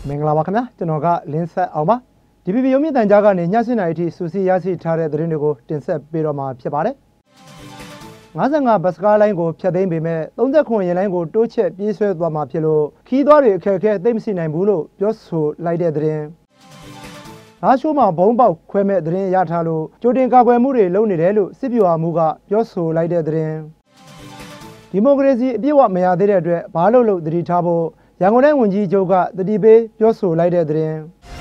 မင်္ဂလာပါခင်ဗျာကျွန်တော်ကလင်းဆက်အောင်ပါ DVB ရုံမြင့်တန်ကြားကနေညှစီနိုင်အထိစူစီရရှိထားတဲ့သတင်းတွေကိုတင်ဆက်ပေးတော့မှာဖြစ်ပါတယ်55ဘတ်စကားလိုင်းကိုဖျက်သိမ်းပေမဲ့39ရင်လိုင်းကိုတိုးချဲ့ပြေးဆွဲသွားမှာဖြစ်လို့ခီးသွားတွေအခက်အခဲသိမ့်မရှိနိုင်ဘူးလို့ပြောဆိုလိုက်တဲ့သတင်းအားရှိုးမှာဘုံပေါက်ခွဲမဲ့သတင်းရထားလို့ကြိုတင်ကာကွယ်မှုတွေလုပ်နေတယ်လို့စစ်ဗျူဟာမှူးကပြောဆိုလိုက်တဲ့သတင်းဒီမိုကရေစီအပြည့်အဝမရသေးတဲ့အတွက်ဘာလို့သတိထားဖို့ရန်ကုန်တိုင်းဝန်ကြီးချုပ်ကတတိပေးပြောဆိုလိုက်တဲ့သတင်း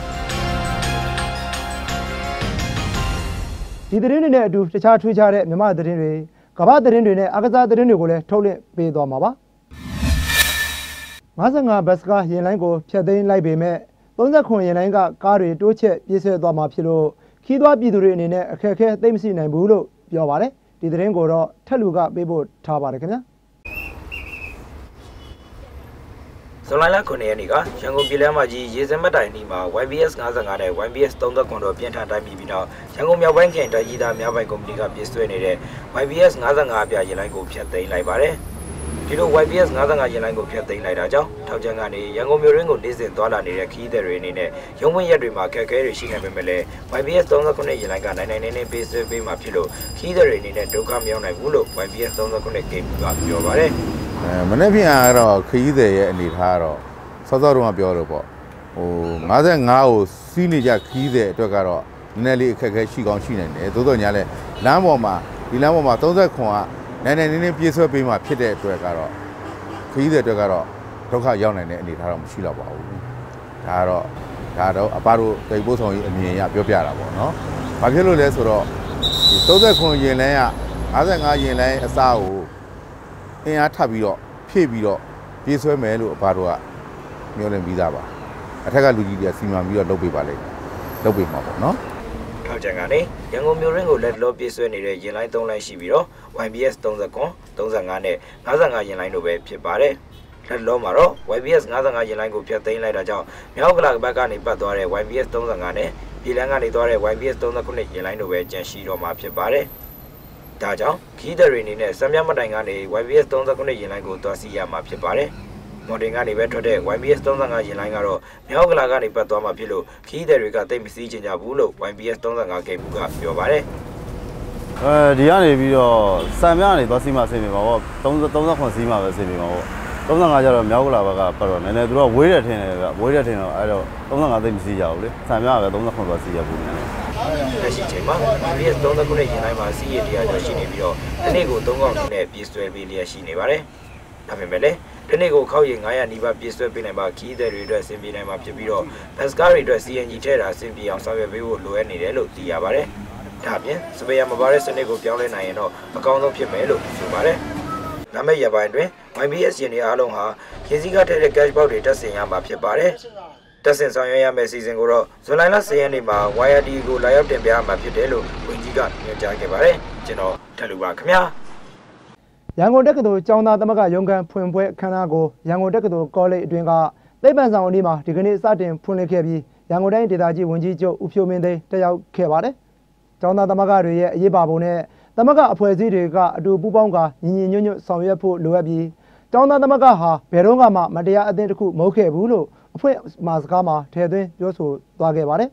ဒီသတင်းတွေနဲ့အတူတခြားထွေးခြားတဲ့မြန်မာသတင်းတွေကမ္ဘာသတင်းတွေနဲ့အားကစားသတင်းတွေကိုလည်းထုတ်လွှင့်ပေးသွားမှာပါ55ဘတ်စကားရင်လိုင်းကိုဖျက်သိမ်းလိုက်ပေမဲ့39ရင်လိုင်းကကားတွေတိုးချဲ့ပြေးဆွဲသွားမှာဖြစ်လို့ခီးသွားပြည်သူတွေအနေနဲ့အခက်အခဲသိမ့်မရှိနိုင်ဘူးလို့ပြောပါတယ်ဒီသတင်းကိုတော့ထက်လူကပေးဖို့ထားပါတယ်ခင်ဗျာဇွန်လ9ရက်နေ့ကရန်ကုန်ပြည်လမ်းမကြီးရေစင်မတိုင်နီမှာ YBS 55နဲ့ YBS 39တို့ပြင်ထန်တိုင်းပြီးတော့ရန်ကုန်မြောက်ပိုင်းခရိုင်တိုင်းကြီးသားများပိုင်ကုမ္ပဏီကပြည့်စွဲနေတဲ့ YBS 55ပြရင်လိုင်းကိုဖျက်သိမ်းလိုက်ပါတယ်ဒီလို YBS 55ရင်လိုင်းကိုဖျက်သိမ်းလိုက်တာကြောင့်ထောက်ကျန်းကနေရန်ကုန်မြို့ရင်းကိုနေစဉ်သွားလာနေတဲ့ခီးသည်တွေအနေနဲ့ရုံးဝင်ရက်တွေမှာခက်ခဲတွေရှိနေပေမဲ့လည်း YBS 39ရင်လိုင်းကနိုင်နေပေးဆွဲပေးမှာဖြစ်လို့ခီးသည်တွေအနေနဲ့ဒုက္ခမရောက်နိုင်ဘူးလို့ YBS 39ကိန်းကပြောပါတယ်မနေ့ပြန်ကတော့ခရီးသည်ရဲ့အနေထားတော့စောစောတုန်းကပြောတော့ပေါ့ဟို55ကိုစီးနေကြခရီးသည်အတွက်ကတော့နည်းနည်းလေးအခက်အခဲရှိကောင်းရှိနိုင်တယ်သို့တော်ညာလဲလမ်းပေါ်မှာဒီလမ်းပေါ်မှာ39ကနည်းပြေးဆွဲပေးမှဖြစ်တဲ့အတွက်ကတော့ခရီးသည်အတွက်ကတော့ဒုက္ခရောက်နိုင်တဲ့အနေထားတော့မရှိတော့ပါဘူးဒါတော့အပတို့တိတ်ပို့ဆောင်ရေးအမြင်အရပြောပြတာပေါ့နော်ဘာဖြစ်လို့လဲဆိုတော့ဒီ39ရင်လိုင်းက55ရင်လိုင်းအစားကိုအင်အားထပ်ပြီးတော့ဖြည့်ပြီးတော့ပြေးဆွဲမယ်လို့အဘတို့ကမျှော်လင့်ပြီးသားပါအထက်ကလူကြီးတွေကစီမံပြီးတော့လုပ်ပေးပါလိမ့်လုပ်ပေးမှာပေါ့နော်ထောက်ကျန်ကနေရန်ကုန်မြို့ရင်းကိုလက်လောပြေးဆွဲနေတဲ့ရင်လိုင်း3လိုင်းရှိပြီးတော့ YBS 39 35နဲ့55ရင်လိုင်းတို့ပဲဖြစ်ပါတယ်လက်လောမှာတော့ YBS 55ရင်လိုင်းကိုဖျက်သိမ်းလိုက်တာကြောင့်မြောက်ကလာဘက်ကနေပတ်သွားတဲ့ YBS 35နဲ့ပြည်လန်းကနေသွားတဲ့ YBS 39ရင်လိုင်းတို့ပဲကျန်ရှိတော့မှာဖြစ်ပါတယ်ဒါကြောင့်ခီးသည်တွေအနေနဲ့စံပြမတိုင်ကနေ YBS 39ရင်လိုင်းကိုသွားစီရမှာဖြစ်ပါတယ်။မော်ဒင်ကနေပဲထွက်တဲ့ YBS 35ရင်လိုင်းကတော့မြောက်ကလာကနေပတ်သွားမှာဖြစ်လို့ခီးသည်တွေကတိတ်မစည်းချင်ကြဘူးလို့ YBS 35ကိန်းကပြောပါတယ်။ဒီကနေပြီးတော့စံပြကနေသွားစီမှာဆင်ပြေပါပေါ့39စီးမှာပဲဆင်ပြေပါပေါ့35ကျတော့မြောက်ကလာဘက်ကပတ်တော့နည်းနည်းသူတို့ဝေးတယ်ထင်တယ်ဗျဝေးတယ်ထင်တော့အဲ့တော့35သိမ့်မစီးကြဘူးလေစံပြကပဲ39သွားစီးရဘူးနည်းနည်းလက်ရှိချိန်မှာ YBS 39ရင်တိုင်းမှာစီးရတရားကျော်ရှိနေပြီးတော့ဒီနေ့ကို3កောက်နဲ့ပြေးဆွဲပေးလျက်ရှိနေပါတယ်ဒါပေမဲ့လည်းဒီနေ့ကိုခောက်ရည်900နီးပါးပြေးဆွဲပေးနိုင်ပါခီးသည်တွေအတွက်ဆင်ပြေနိုင်မှာဖြစ်ပြီးတော့ဘတ်စကားတွေအတွက် CNG ထဲတာဆင်ပြေအောင်ဆောင်ရွက်ပေးဖို့လိုအပ်နေတယ်လို့သိရပါတယ်ဒါအပြင်စပယ်ယာမပါတဲ့စနစ်ကိုပြောင်းလဲနိုင်ရင်တော့အကောင်းဆုံးဖြစ်မယ်လို့ဆိုပါတယ်ဒါမဲ့ရပိုင်းတွင် YBS ရင်တွေအားလုံးဟာရေစီးကားထဲတဲ့ cash box တွေတက်ဆင်ရမှာဖြစ်ပါတယ်တက်ဆင်ဆောင်ရွက်ရမယ့်စီစဉ်ကိုတော့ဇွန်လ10ရက်နေ့မှာ YRD ကိုလာရောက်တင်ပြမှာဖြစ်တယ်လို့ဝန်ကြီးကညွှန်ကြားခဲ့ပါတယ်ကျွန်တော်ထပ်လူပါခင်ဗျာရန်ကုန်တက္ကသိုလ်ကျောင်းသားသမဂ္ဂရုံးခန်းဖွင့်ပွဲအခမ်းအနားကိုရန်ကုန်တက္ကသိုလ်ကောလိပ်အတွင်းကသိပ္ပံဆောင်အနည်းမှာဒီကနေ့စတင်ဖွင့်လှစ်ခဲ့ပြီးရန်ကုန်တိုင်းဒေသကြီးဝန်ကြီးချုပ်ဦးဖြိုးမင်းသိန်းတက်ရောက်ခဲ့ပါတယ်ကျောင်းသားသမဂ္ဂတွေရဲ့အရေးပါပုံနဲ့သမဂ္ဂအဖွဲ့အစည်းတွေကအတူပူးပေါင်းကညီညီညွတ်ညွတ်ဆောင်ရွက်ဖို့လိုအပ်ပြီးကျောင်းသားသမဂ္ဂဟာဘယ်တော့မှမတရားအသင်းတစ်ခုမဟုတ်ခဲ့ဘူးလို့အဖွဲ့မှာစကားမှာထည့်သွင်းပြောဆိုသွားခဲ့ပါတယ်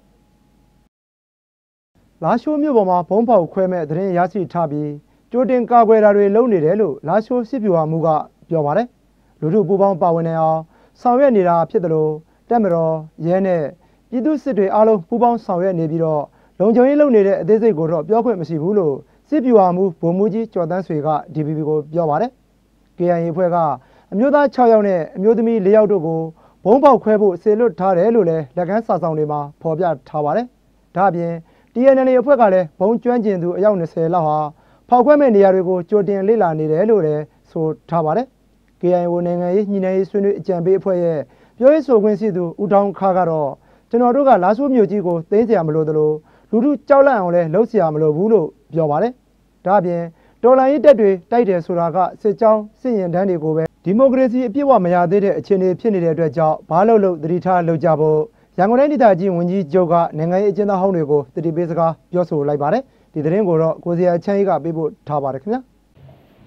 လာရှိုးမြို့ပေါ်မှာဘုံပေါက်ခွဲမဲ့သတင်းရရှိထားပြီးကြိုတင်ကာကွယ်တာတွေလုပ်နေတယ်လို့လာရှိုးစစ်ဗျူဟာမှူးကပြောပါတယ်လူထုပူးပေါင်းပါဝင်နေအောင်ဆောင်ရွက်နေတာဖြစ်တယ်လို့တပ်မတော်ရဲနဲ့ပြည်သူစစ်တွေအားလုံးပူးပေါင်းဆောင်ရွက်နေပြီးတော့လုံခြုံရေးလုပ်နေတဲ့အသေးစိတ်ကိုတော့ပြောခွင့်မရှိဘူးလို့စစ်ဗျူဟာမှူးဗိုလ်မှူးကြီးကျော်တန်းဆွေက DVB ကိုပြောပါတယ် KIA အဖွဲ့ကအမျိုးသား6ယောက်နဲ့အမျိုးသမီး4ယောက်တို့ကိုဘုံပေါက်ခွဲဖို့စေလွတ်ထားတယ်လို့လည်းလက်ခံစာဆောင်တွေမှာဖော်ပြထားပါတယ်ဒါအပြင် TNL အဖွဲ့ကလည်းဘုံကျွမ်းကျင်သူအယောက်20လောက်ဟာဖောက်ခွဲမဲ့နေရာတွေကိုကြိုတင်လေ့လာနေတယ်လို့လည်းဆိုထားပါတယ် KIO နိုင်ငံရေးညှိနှိုင်းရေးဆွေးနွေးအကြံပေးအဖွဲ့ရဲ့ပြောရေးဆိုခွင့်ရှိသူဦးထောင်းခါကတော့ကျွန်တော်တို့ကလာဆိုးမြို့ကြီးကိုသိမ်းစရာမလိုသလိုလူထုကြောက်လန့်အောင်လည်းလှုပ်စရာမလိုဘူးလို့ပြောပါတယ်ဒါအပြင်တော်လှန်ရေးတပ်တွေတိုက်တယ်ဆိုတာကစစ်ကြောင်းစစ်ရင်တန်းတွေကိုပဲဒီမိုကရေစီအပြည့်အဝမရသေးတဲ့အခြေအနေဖြစ်နေတဲ့အတွက်ကြောင့်ဘာလို့သတိထားလုပ်ကြဖို့ရန်ကုန်တိုင်းဒေသကြီးဝန်ကြီးချုပ်ကနိုင်ငံရေးအကျဉ်းသားဟောင်းတွေကိုတတိပေးစကားပြောဆိုလိုက်ပါတယ်ဒီသတင်းကိုတော့ကိုစရာချမ်းကြီးကပေးပို့ထားပါတယ်ခင်ဗျာ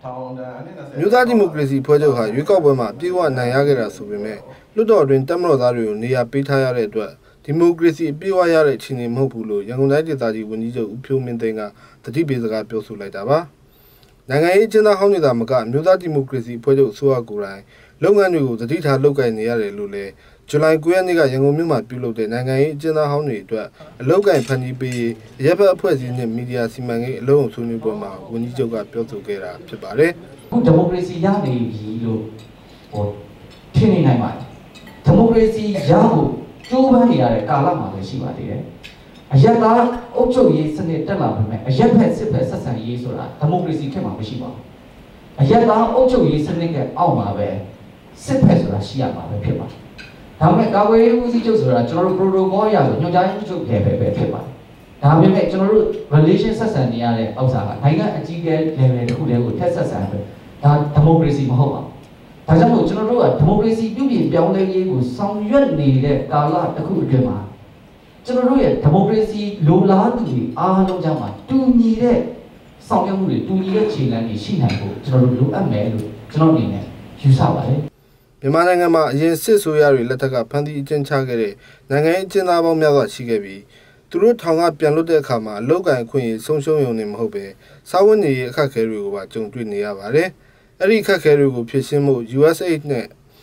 မျိုးသားဒီမိုကရေစီဖွဲ့ချုပ်ဟာရွေးကောက်ပွဲမှာပြေဝနိုင်ရခဲ့တာဆိုပေမဲ့လွှတ်တော်တွင်တပ်မတော်သားတွေကိုနေရာပေးထားရတဲ့အတွက်ဒီမိုကရေစီပြေဝရတဲ့အခြေအနေမဟုတ်ဘူးလို့ရန်ကုန်တိုင်းဒေသကြီးဝန်ကြီးချုပ်ဦးဖြိုးမင်းသိန်းကတတိပေးစကားပြောဆိုလိုက်တာပါနိုင်ငံရေးကျင်းသားဟောင်းနေတာမကမျိုးသားဒီမိုကရေစီဖွဲ့ချုပ်အစိုးရကိုယ်တိုင်လုပ်ငန်းတွေကိုတတိထားလုပ်ကိုင်နေရတယ်လို့လည်းဇူလိုင်9 ရက်နေ့ကရန်ကုန်မြို့မှာပြုလုပ်တဲ့နိုင်ငံရေးအကျဉ်းသားဟောင်းတွေအတွက်အလုပ်ကိုင်ဖန်တီးပေးရပ်ဘက်အဖွဲ့အစည်းနဲ့မီဒီယာစီမံကိန်းအလုံးစုံဆွေးနွေးပွဲမှာဝန်ကြီးချုပ်ကပြောဆိုခဲ့တာဖြစ်ပါတယ်။အခုဒီမိုကရေစီရနေပြီလို့ထင်နေနိုင်ပါတယ်။ဒီမိုကရေစီရဖို့ကြိုးပမ်းနေရတဲ့ကာလမှာလည်းရှိပါသေးတယ်။အရက်သားအုပ်ချုပ်ရေးစနစ်တက်လာပြီမဲ့အရက်ဖက်စစ်ဖက်ဆက်ဆံရေးဆိုတာဒီမိုကရေစီခေတ်မှာမရှိပါဘူး။အရက်သားအုပ်ချုပ်ရေးစနစ်ကအောက်မှာပဲစစ်ဖက်ဆိုတာရှိရမှာပဲဖြစ်ပါတယ်။ဒါပေမဲ့ကာကွယ်ရေးဦးစီးချုပ်ဆိုတာကျွန်တော်တို့ protocol ရဆိုညွှန်ကြားရေးချုပ်လည်းပဲဖြစ်ပါတယ်။ဒါပေမဲ့ကျွန်တော်တို့ relation ဆက်ဆံနေရတဲ့ဥစ္စာကနိုင်ငံအကြီးအကဲ level တစ်ခုတည်းကိုထက်ဆက်ဆံပဲဒါဒီမိုကရေစီမဟုတ်ပါဘူး။ဒါကြောင့်မို့ကျွန်တော်တို့ကဒီမိုကရေစီပြုပြင်ပြောင်းလဲရေးကိုဆောင်ရွက်နေတဲ့ကာလတစ်ခုအတွင်းမှာကျွန်တော်တို့ရဲ့ဒီမိုကရေစီလိုလားသူတွေအားလုံးကြောင့်မှတူညီတဲ့ဆောင်ရွက်မှုတွေတူညီတဲ့ခြေလှမ်းတွေရှိနိုင်ဖို့ကျွန်တော်တို့လိုအပ်မယ်လို့ကျွန်တော်အနေနဲ့ယူဆပါတယ်မြန်မာနိုင်ငံမှာအရင်စစ်ဆိုးရတွေလက်ထက်ကဖန်တီးအကျဉ်းချခဲ့တဲ့နိုင်ငံရေးအကျဉ်းသားပေါင်းများစွာရှိခဲ့ပြီးသူတို့ထောင်ကပြန်လွတ်တဲ့အခါမှာအလုပ်ကိုင်ခွင့်ရေးဆုံးရှုံးရုံနဲ့မဟုတ်ပဲစာဝတ်နေရေးအခက်အခဲတွေကိုပါကြုံတွေ့နေရပါတယ်။အဲ့ဒီအခက်အခဲတွေကိုဖြေရှင်းဖို့ USA နဲ့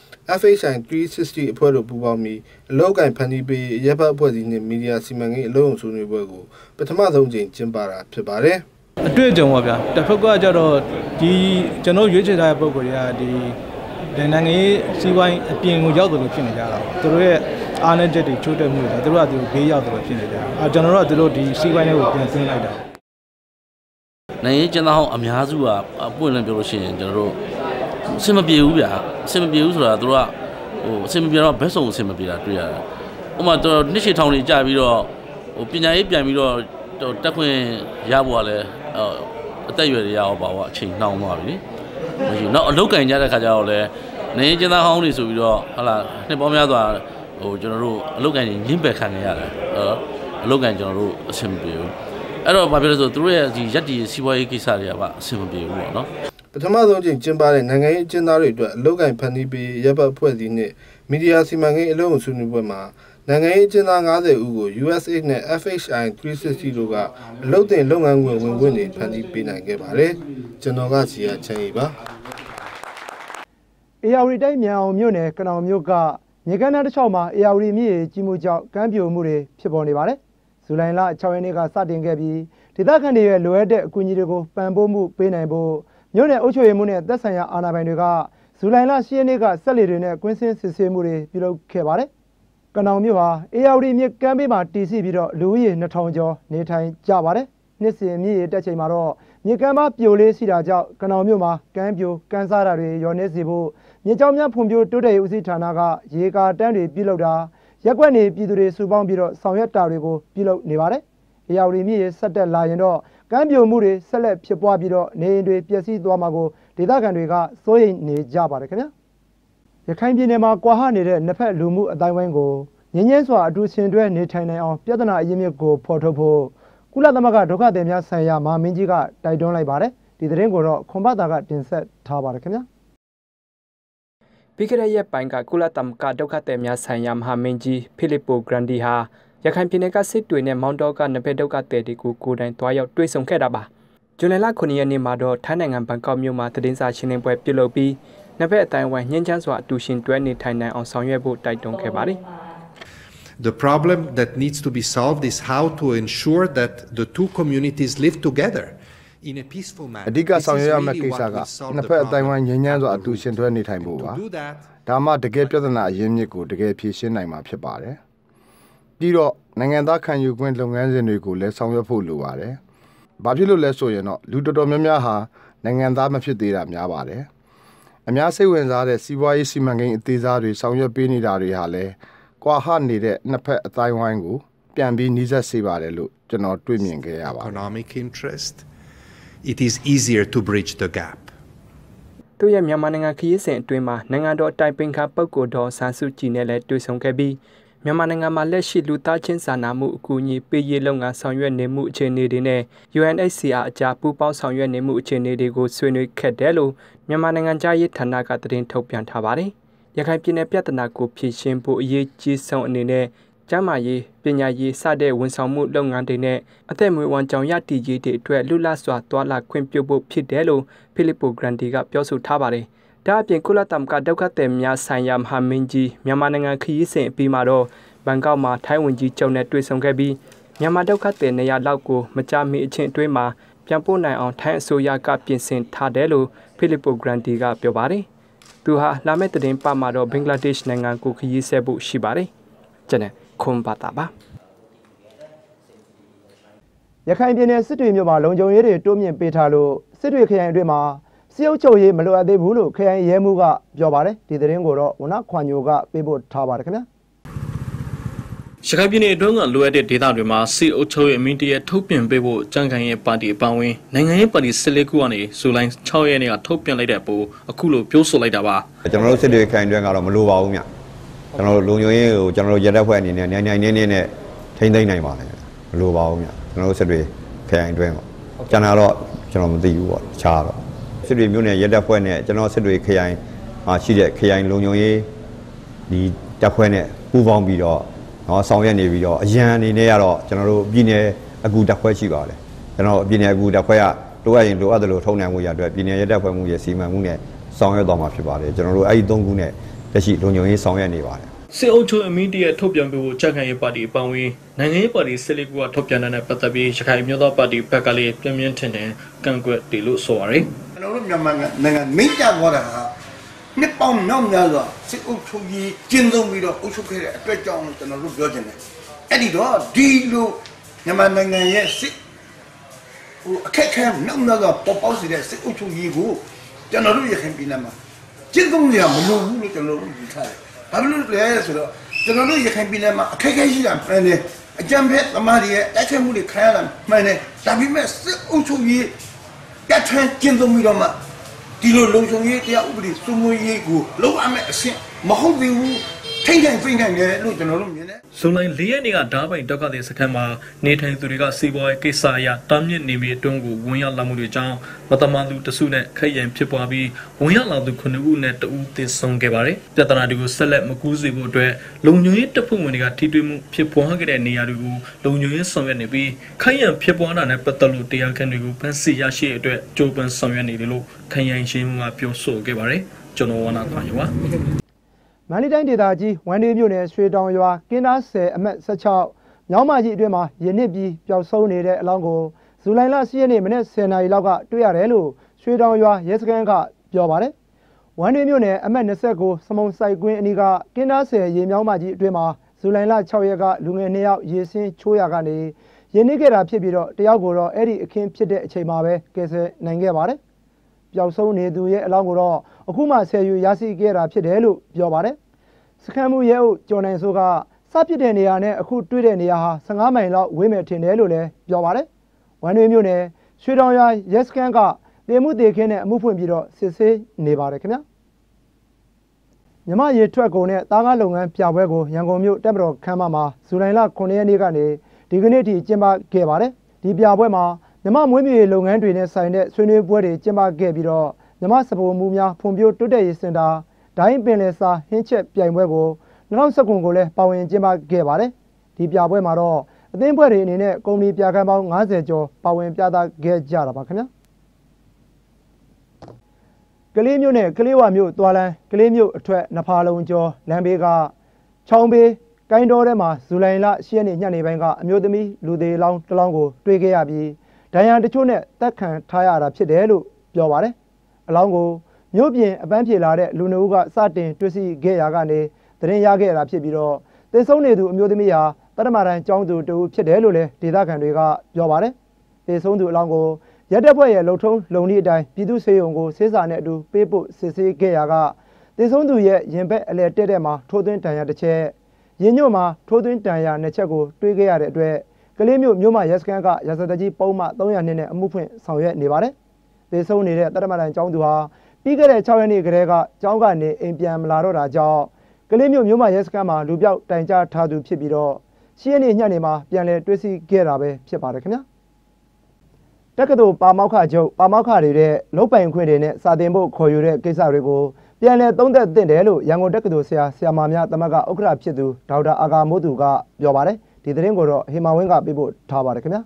FHI 360အဖွဲ့တို့ပူးပေါင်းပြီးအလုပ်ကိုင်ဖန်တီးပေးရပ်ဘက်အဖွဲ့အစည်းနဲ့မီဒီယာစီမံကိန်းအလုံးစုံဆွေးနွေးပွဲကိုပထမဆုံးချိန်ကျင်းပတာဖြစ်ပါတယ်။အတွေ့အကြုံပါဗျာ။တစ်ဖက်ကကျတော့ဒီကျွန်တော်ရွေးချယ်ထားတဲ့ပုံကိုယ်တွေကဒီနိုင်ငံရေးစီးပွားရေးအပြင်ကိုရောက်တယ်လို့ဖြစ်နေကြတာ။သူတို့ရဲ့အားနည်းချက်တွေချိုးတက်မှုတွေသူတို့ကဒီဘေးရောက်တယ်လို့ဖြစ်နေကြတာ။ကျွန်တော်တို့ကသူတို့ဒီစီးပွားရေးကိုပြန်သွင်းလိုက်တာ။နိုင်ငံရေးကျန်းသားဟောင်းအများစုကပွင့်လင်းပြောလို့ရှိရင်ကျွန်တော်တို့အဆင်မပြေဘူးဗျာ။အဆင်မပြေဘူးဆိုတာသူတို့ကအဆင်မပြေတော့ဘက်ဆုံးအဆင်မပြေတာတွေ့ရတယ်။ဥပမာတော်နှစ်ရှည်ထောင်တွေကြာပြီးတော့ပညာရေးပြန်ပြီးတော့တက်ခွင့်ရဖို့ကလည်းအသက်အရွယ်တွေရအောင်ပါအချိန်နှောင်းသွားပြီ။မရှိနောက်အလုတ်ကင်ကြတဲ့ခါကျတော့လည်းနေကျန်းသားဟောင်းတွေဆိုပြီးတော့ဟာလာနှစ်ပေါင်းများစွာကျွန်တော်တို့အလုတ်ကင်ညှင်းပယ်ခံနေရတယ်အလုတ်ကင်ကျွန်တော်တို့အဆင်မပြေဘူးအဲ့တော့ဘာဖြစ်လဲဆိုသူတို့ရဲ့ဒီရက်တီစီးပွားရေးကိစ္စတွေကပါအဆင်မပြေဘူးပေါ့နော်ပထမဆုံးချိန်ကျင်းပတဲ့နိုင်ငံရေးအကျဉ်းသားတွေအတွက်အလုတ်ကင်ဖန်တီးပေးရပ်ဘက်အဖွဲ့အစည်းနဲ့မီဒီယာစီမံကိန်းအလုံးစုံဆွေးနွေးပွဲမှာနိုင်ငံရေးအကျဉ်းသား90ဦးကို USA နဲ့ FHI 360တို့ကအလုတ်တင်လုပ်ငန်းခွင်ဝင်ခွင့်တွေဖန်တီးပေးနိုင်ခဲ့ပါတယ်ကျွန်တော်ကစီယာချမ်းရီပါအေယာဝတီတိုင်းမြန်အောင်မြို့နယ်ကနောင်မြို့ကမြေကမ်းတစ်လျှောက်မှာအေယာဝတီမြစ်ရေကြီးမှုကြောင့်ကမ်းပြိုမှုတွေဖြစ်ပေါ်နေပါတယ်။ဇူလိုင်လ6 ရက်နေ့ကစတင်ခဲ့ပြီးဒေသခံတွေရဲ့လိုအပ်တဲ့အကူအညီတွေကိုပံ့ပိုးမှုပေးနိုင်ဖို့မြို့နယ်အုပ်ချုပ်ရေးမှုနဲ့သက်ဆိုင်ရာအာဏာပိုင်တွေကဇူလိုင်လ10 ရက်နေ့ကစက်လှေတွေနဲ့ကွင်းဆင်းစစ်ဆေးမှုတွေပြုလုပ်ခဲ့ပါတယ်။ကနောင်မြို့ဟာအေယာဝတီမြစ်ကမ်းဘေးမှာတည်ရှိပြီးတော့လူဦးရေ2000ကျော်နေထိုင်ကြပါတယ်။နှစ်စဉ်မြစ်ရေတက်ချိန်မှာတော့မြေကမ်းပါပြိုလေးရှိတာကြောင့်ကနောင်မြို့မှာကမ်းပြိုကမ်းစားတာတွေရောနေစေဖို့မြေကြောင်းများဖွံ့ဖြိုးတိုးတက်ရေးဦးစီးဌာနကရေကာတန်းတွေပြုလုပ်တာရက်ွက်နေပြည်သူတွေစုပေါင်းပြီးတော့ဆောင်ရွက်တာတွေကိုပြုလုပ်နေပါတယ်။အေယာဝတီမြစ်ရေဆက်တက်လာရင်တော့ကမ်းပြိုမှုတွေဆက်လက်ဖြစ်ပွားပြီးတော့နေအိမ်တွေပျက်စီးသွားမှာကိုဒေသခံတွေကစိုးရိမ်နေကြပါတယ်ခင်ဗျာ။ရခိုင်ပြည်နယ်မှာကွာဟနေတဲ့နှစ်ဖက်လူမှုအတိုင်းဝိုင်းကိုငြင်းငြင်းစွာအတူရှင်တွဲနေထိုင်နိုင်အောင်ပြဿနာအရင်းမြစ်ကိုဖော်ထုတ်ဖို့ကုလသမဂ္ဂဒုက္ခသည်များဆိုင်ရာမဟာမင်းကြီးကတိုက်တွန်းလိုက်ပါတယ်။ဒီသတင်းကိုတော့ခွန်ဘတာကတင်ဆက်ထားပါတယ်ခင်ဗျာ။ပြီးခဲ့တဲ့ရက်ပိုင်းကကုလသမဂ္ဂဒုက္ခသည်များဆိုင်ရာမဟာမင်းကြီးဖိလစ်ပိုဂရန်ဒီဟာရခိုင်ပြည်နယ်ကစစ်တွေနဲ့မောင်တောကနှစ်ဖက်ဒုက္ခသည်တွေကိုကိုယ်တိုင်တွားရောက်တွေ့ဆုံခဲ့တာပါ။ဇွန်လ9 ရက်နေ့မှာတော့ထိုင်းနိုင်ငံဘန်ကောက်မြို့မှာသတင်းစာရှင်းလင်းပွဲပြုလုပ်ပြီးနှစ်ဖက်အတိုင်းအဝိုင်းညှဉ်းချမ်းစွာအတူရှင်တွဲနေထိုင်နိုင်အောင်ဆောင်ရွက်ဖို့တိုက်တွန်းခဲ့ပါတယ်။ The problem that needs to be solved is how to ensure that the two communities live together in a peaceful manner. အဓိကဆောင်ရွက်ရမယ့်ကိစ္စကနှစ်ဖက်အတိုင်းဝိုင်းငြိမ်းချမ်းစွာအတူရှင်တွဲနေထိုင်ဖို့ပါ။ဒါမှတကယ်ပြဿနာအရင်းမြစ်ကိုတကယ်ဖြေရှင်းနိုင်မှာဖြစ်ပါတယ်။ပြီးတော့နိုင်ငံသားခံယူခွင့်လုပ်ငန်းစဉ်တွေကိုလည်းဆောင်ရွက်ဖို့လိုပါတယ်။ဘာဖြစ်လို့လဲဆိုရင်တော့လူတော်တော်များများဟာနိုင်ငံသားမဖြစ်သေးတာများပါတယ်။အများစိတ်ဝင်စားတဲ့စီးပွားရေးစီမံကိန်းအသေးစားတွေဆောင်ရွက်ပေးနေတာတွေဟာလည်းကွာဟနေတဲ့နှစ်ဖက်အတိုင်းဝိုင်းကိုပြန်ပြီးနှီးစပ်စေပါတယ်လို့ကျွန်တော်တွေ့မြင်ခဲ့ရပါတယ် Economic interest it is easier to bridge the gap သူရဲ့မြန်မာနိုင်ငံခရီးစဉ်အတွင်းမှာနိုင်ငံတော်အတိုင်ပင်ခံပုဂ္ဂိုလ်တော်ဆန်းစုကြည်နဲ့လည်းတွေ့ဆုံခဲ့ပြီးမြန်မာနိုင်ငံမှာလက်ရှိလူသားချင်းစာနာမှုအကူအညီပေးရေးလုပ်ငန်းဆောင်ရွက်နေမှုအခြေအနေတွေနဲ့ UNHCR အကြားပူးပေါင်းဆောင်ရွက်နေမှုအခြေအနေတွေကိုဆွေးနွေးခဲ့တယ်လို့မြန်မာနိုင်ငံသားရေးဌာနကသတင်းထုတ်ပြန်ထားပါတယ်။ရခိုင်ပြည်နယ်ပြည်ထနာကိုဖြည့်ရှင်းဖို့အရေးကြီးဆုံးအနေနဲ့ကျန်းမာရေးပညာရေးစတဲ့ဝန်ဆောင်မှုလုပ်ငန်းတွေနဲ့အသက်မွေးဝမ်းကြောင်းရတည်ရေးတွေအတွက်လွတ်လပ်စွာတွာလာခွင့်ပြုဖို့ဖြစ်တယ်လို့ဖိလစ်ပိုဂရန်ဒီကပြောဆိုထားပါတယ်။ဒါအပြင်ကုလသမဂ္ဂဒုက္ခသည်များဆိုင်ရာမဟာမင်းကြီးမြန်မာနိုင်ငံခရီးစဉ်အပြီးမှာတော့ဘန်ကောက်မှာထိုင်းဝန်ကြီးချုပ်နဲ့တွေ့ဆုံခဲ့ပြီးမြန်မာဒုက္ခသည်နေရာလောက်ကိုမကြာမီအချိန်အတွင်းမှာပြန်ပို့နိုင်အောင်ထိုင်းအစိုးရကပြင်ဆင်ထားတယ်လို့ဖိလစ်ပိုဂရန်ဒီကပြောပါတယ်။သူဟာလာမယ့်သတင်းပတ်မှာတော့ဘင်္ဂလားဒေ့ရှ်နိုင်ငံကိုခရီးဆက်ဖို့ရှိပါတယ်။ကျွန်တော်ခွန်ပါတာပါရခိုင်ပြည်နယ်စစ်တွေမြို့မှာလုံခြုံရေးတွေတိုးမြင့်ပေးထားလို့စစ်တွေခရိုင်အတွင်းမှာစစ်အုပ်ချုပ်ရေးမလိုအပ်သေးဘူးလို့ခရိုင်ရဲမှူးကပြောပါတယ်ဒီသတင်းကိုတော့ဝနခွန်ညိုကပေးပို့ထားပါတယ်ခင်ဗျာရခိုင်ပြည်နယ်အတွင်းကလိုအပ်တဲ့ဒေသတွေမှာစစ်အုပ်ချုပ်ရေးအမိန့်တရထုတ်ပြန်ပေးဖို့ကြံ့ခိုင်ရေးပါတီအပါအဝင်နိုင်ငံရေးပါတီ14ခုကနေဇူလိုင်6ရက်နေ့ကထုတ်ပြန်လိုက်တဲ့အပေါ်အခုလိုပြောဆိုလိုက်တာပါကျွန်တော်တို့စစ်တွေခရိုင်အတွင်းကတော့မလိုပါဘူးမြကျွန်တော်တို့လုံခြုံရေးကိုကျွန်တော်တို့ရတဲ့ဖွဲ့အနေနဲ့နိုင်နိုင်နေနဲ့ထိမ့်သိမ့်နိုင်ပါလေမလိုပါဘူးမြကျွန်တော်တို့စစ်တွေခရိုင်အတွင်းပေါ့ကျန်တာတော့ကျွန်တော်မသိဘူးပေါ့ခြားတော့စစ်တွေမြို့နယ်ရတဲ့ဖွဲ့နဲ့ကျွန်တော်စစ်တွေခရိုင်ရှိတဲ့ခရိုင်လုံခြုံရေးဒီတပ်ဖွဲ့နဲ့ပူးပေါင်းပြီးတော့ဆောင်ရွက်နေပြီးတော့အရန်အနေနဲ့ကတော့ကျွန်တော်တို့ပြည်နယ်အကူတပ်ဖွဲ့ရှိပါတယ်ကျွန်တော်ပြည်နယ်အကူတပ်ဖွဲ့ကလိုအပ်ရင်လိုအပ်တယ်လို့ထုံနိုင်မှုရအတွက်ပြည်နယ်ရဲတပ်ဖွဲ့မှုရဲ့စီမံမှုနဲ့ဆောင်ရွက်သွားမှာဖြစ်ပါတယ်ကျွန်တော်တို့အဲ့ဒီ၃ခုနဲ့လက်ရှိလုံခြုံရေးဆောင်ရွက်နေပါတယ်စစ်အုပ်ချုပ်အမိန့်တရထုတ်ပြန်ပေးဖို့ကြံ့ခိုင်ရေးပါတီအပါအဝင်နိုင်ငံရေးပါတီ14ခုကထုတ်ပြန်တဲ့ပတ်သက်ပြီးရခိုင်မျိုးသားပါတီဘက်ကလည်းပြင်းပြင်းထန်ထန်ကန့်ကွက်တယ်လို့ဆိုပါတယ်ကျွန်တော်တို့မြန်မာနိုင်ငံမိန့်ကြသွားတာဟာနှစ်ပေါင်းနောက်များစွာစစ်အုပ်ချုပ်ရေးကျင်းသုံးပြီးတော့အုပ်ချုပ်ခဲ့တဲ့အတွက်ကြောင့်ကျွန်တော်တို့ပြောချင်တယ်အဲ့ဒီတော့ဒီလိုမြန်မာနိုင်ငံရဲ့စစ်အခက်အခဲနောက်များစွာပေါ်ပေါက်စေတဲ့စစ်အုပ်ချုပ်ရေးကိုကျွန်တော်တို့ရခိုင်ပြည်နယ်မှာကျင်းသုံးရမလို့ဘူးလို့ကျွန်တော်တို့ယူထားတယ်ဘာလို့လဲဆိုတော့ကျွန်တော်တို့ရခိုင်ပြည်နယ်မှာအခက်အခဲရှိတာမှန်တယ်အကြံဖက်သမားတွေရဲ့တိုက်ခိုက်မှုတွေခံရတာမှန်တယ်ဒါပေမဲ့စစ်အုပ်ချုပ်ရေးကထန်ကျင်းသုံးပြီးတော့မှဒီလိုလုံခြုံရေးတရားဥပဒေစိုးမိုးရေးကိုလုံးအမဲ့အဆင့်မဟုတ်သေးဘူးထိမ့်ထိုင်ဖိမ့်ထိုင်တယ်လို့ကျွန်တော်တို့မြင်တယ်ဇူလိုင်4ရက်နေ့ကဓာတ်ပိုင်ဒုက္ခသည်စခန်းမှာနေထိုင်သူတွေကစီးပွားရေးကိစ္စအရတားမြစ်နေမီအတွင်းကိုဝင်ရောက်လာမှုတွေကြောင့်မတမန်သူတစုနဲ့ခိုက်ရန်ဖြစ်ပွားပြီးဝင်ရောက်လာသူ9ဦးနဲ့2ဦးသေဆုံးခဲ့ပါတယ်ပြဿနာတွေကိုဆက်လက်မကူးစေဖို့အတွက်လုံခြုံရေးတပ်ဖွဲ့ဝင်တွေကထိတွေ့မှုဖြစ်ပွားခဲ့တဲ့နေရာတွေကိုလုံခြုံရေးဆောင်ရွက်နေပြီးခိုက်ရန်ဖြစ်ပွားတာနဲ့ပတ်သက်လို့တရားခံတွေကိုဖမ်းဆီးရရှိတဲ့အတွက်ကြိုးပမ်းဆောင်ရွက်နေတယ်လို့ခရိုင်ရှင်းမှပြောဆိုခဲ့ပါတယ်ကျွန်တော်ဝနာခွန်ယူပါမန္တလေးတိုင်းဒေသကြီးဝမ်ဒေးမြို့နယ်ရွှေတောင်ရွာကင်းသား10အမှတ်16မြောင်းမကြီးအတွင်းမှာယနေ့ပြီးပျောက်ဆုံးနေတဲ့အလောင်းကိုဇူလိုင်လ10ရက်နေ့မနေ့10နာရီလောက်ကတွေ့ရတယ်လို့ရွှေတောင်ရွာရဲစခန်းကပြောပါတယ်။ဝမ်ဒေးမြို့နယ်အမှတ်29စမုံဆိုင်ကွင်းအနီးကကင်းသား10ရေမြောင်းမကြီးအတွင်းမှာဇူလိုင်လ6ရက်ကလူငယ်2ယောက်ရေဆင်းချိုးရကနေယနေ့ခဲ့တာဖြစ်ပြီးတော့တယောက်ကိုတော့အဲ့ဒီအခင်းဖြစ်တဲ့အချိန်မှာပဲကယ်ဆယ်နိုင်ခဲ့ပါတယ်။ပျောက်ဆုံးနေသူရဲ့အလောင်းကိုတော့အခုမှဆယ်ယူရရှိခဲ့တာဖြစ်တယ်လို့ပြောပါတယ်စခန်းမှုရဲအုပ်ကျော်နိုင်စိုးကစပစ်တဲ့နေရာနဲ့အခုတွေ့တဲ့နေရာဟာ15မိုင်လောက်ဝေးမယ်ထင်တယ်လို့လည်းပြောပါတယ်။ဝမ်တွေမြို့နယ်ရွှေတောင်ရွာရဲစခန်းကတေမှုတေခင်းနဲ့အမှုဖွင့်ပြီးတော့စစ်ဆေးနေပါတယ်ခင်ဗျာ။မြမရေထွက်ကုန်နဲ့သားကားလုပ်ငန်းပြပွဲကိုရန်ကုန်မြို့တပ်မတော်ခမ်းမမှာဇူလိုင်လ9ရက်နေ့ကနေဒီကနေ့ထိကျင်းပခဲ့ပါတယ်။ဒီပြပွဲမှာမြမမွေးမြူရေးလုပ်ငန်းတွေနဲ့ဆိုင်တဲ့ဆွေးနွေးပွဲတွေကျင်းပခဲ့ပြီးတော့မြမစပိုမှုများဖွံ့ဖြိုးတိုးတက်ရေးစင်တာဒိုင်းပင်လယ်စာဟင်းချက်ပြိုင်ပွဲကို2019ကိုလည်းပါဝင်ကျင်းပခဲ့ပါတယ်။ဒီပြပွဲမှာတော့အသင်းဖွဲ့တွေအနေနဲ့ကုမ္ပဏီပြခန်းပေါင်း90ကျော်ပါဝင်ပြသခဲ့ကြတာပါခင်ဗျာ။ကလေးမြို့နဲ့ကလေးဝမြို့သွားလန်းကလေးမြို့အထွက်နဖာလုံကျော်လမ်းဘေးကချောင်းဘေးကိုင်းတော်ထဲမှာဇူလိုင်လ10ရက်နေ့ညနေပိုင်းကအမျိုးသမီးလူသေးလောင်းတစ်လောင်းကိုတွေ့ခဲ့ရပြီးဒဏ်ရာတချို့နဲ့တက်ခံထားရတာဖြစ်တယ်လို့ပြောပါတယ်။အလောင်းကိုမြို့ပြင်အပန်းဖြေလာတဲ့လူနှုတ်ကစတင်တွေ့ရှိခဲ့ရာကနေသတင်းရခဲ့တာဖြစ်ပြီးတော့သေဆုံးနေသူအမျိုးသမီးဟာတရမရန်ကျောင်းသူတူဖြစ်တယ်လို့လည်းဒေသခံတွေကပြောပါတယ်။သေဆုံးသူအလောင်းကိုရက်တပ်ဖွဲ့ရဲ့လုံထုံးလုံနည်းအတိုင်းပြည်သူ့စေယုံကိုစေစာနဲ့အတူပေးပို့စစ်ဆေးခဲ့ရာကသေဆုံးသူရဲ့ရင်ဘက်အလဲတက်တဲ့မှာထိုးသွင်းတန်ရာတစ်ချက်ရင်ညွတ်မှာထိုးသွင်းတန်ရာနှစ်ချက်ကိုတွေးခဲ့ရတဲ့အတွက်ကလေးမျိုးမြို့မှာရဲစခန်းကရာဇသကြီးပုံမှ300နှစ်နဲ့အမှုဖွင့်ဆောင်ရွက်နေပါတယ်။သေဆုံးနေတဲ့တရမရန်ကျောင်းသူဟာပြီးခဲ့တဲ့6ရက်နေ့ကတည်းကကျောင်းကနေအိမ်ပြန်မလာတော့တာကြောင့်ကလေးမျိုးမျိုးမရဲစခန်းမှာလူပြောက်တိုင်ကြားထားသူဖြစ်ပြီးတော့ရှင်းနေညနေမှာပြန်လည်တွေ့ရှိခဲ့တာပဲဖြစ်ပါတယ်ခင်ဗျာတက္ကသိုလ်ပါမောက္ခချုပ်ပါမောက္ခတွေရဲ့လုံပိုင်ခွင့်တွေနဲ့စာသင်ဖို့ခေါ်ယူတဲ့ကိစ္စတွေကိုပြန်လည်သုံးသပ်သင့်တယ်လို့ရန်ကုန်တက္ကသိုလ်ဆရာမများသမဂ္ဂဥက္ကဋ္ဌဖြစ်သူဒေါက်တာအာဂါမိုးသူကပြောပါတယ်ဒီသတင်းကိုတော့ဟေမာဝင်းကပေးပို့ထားပါတယ်ခင်ဗျာ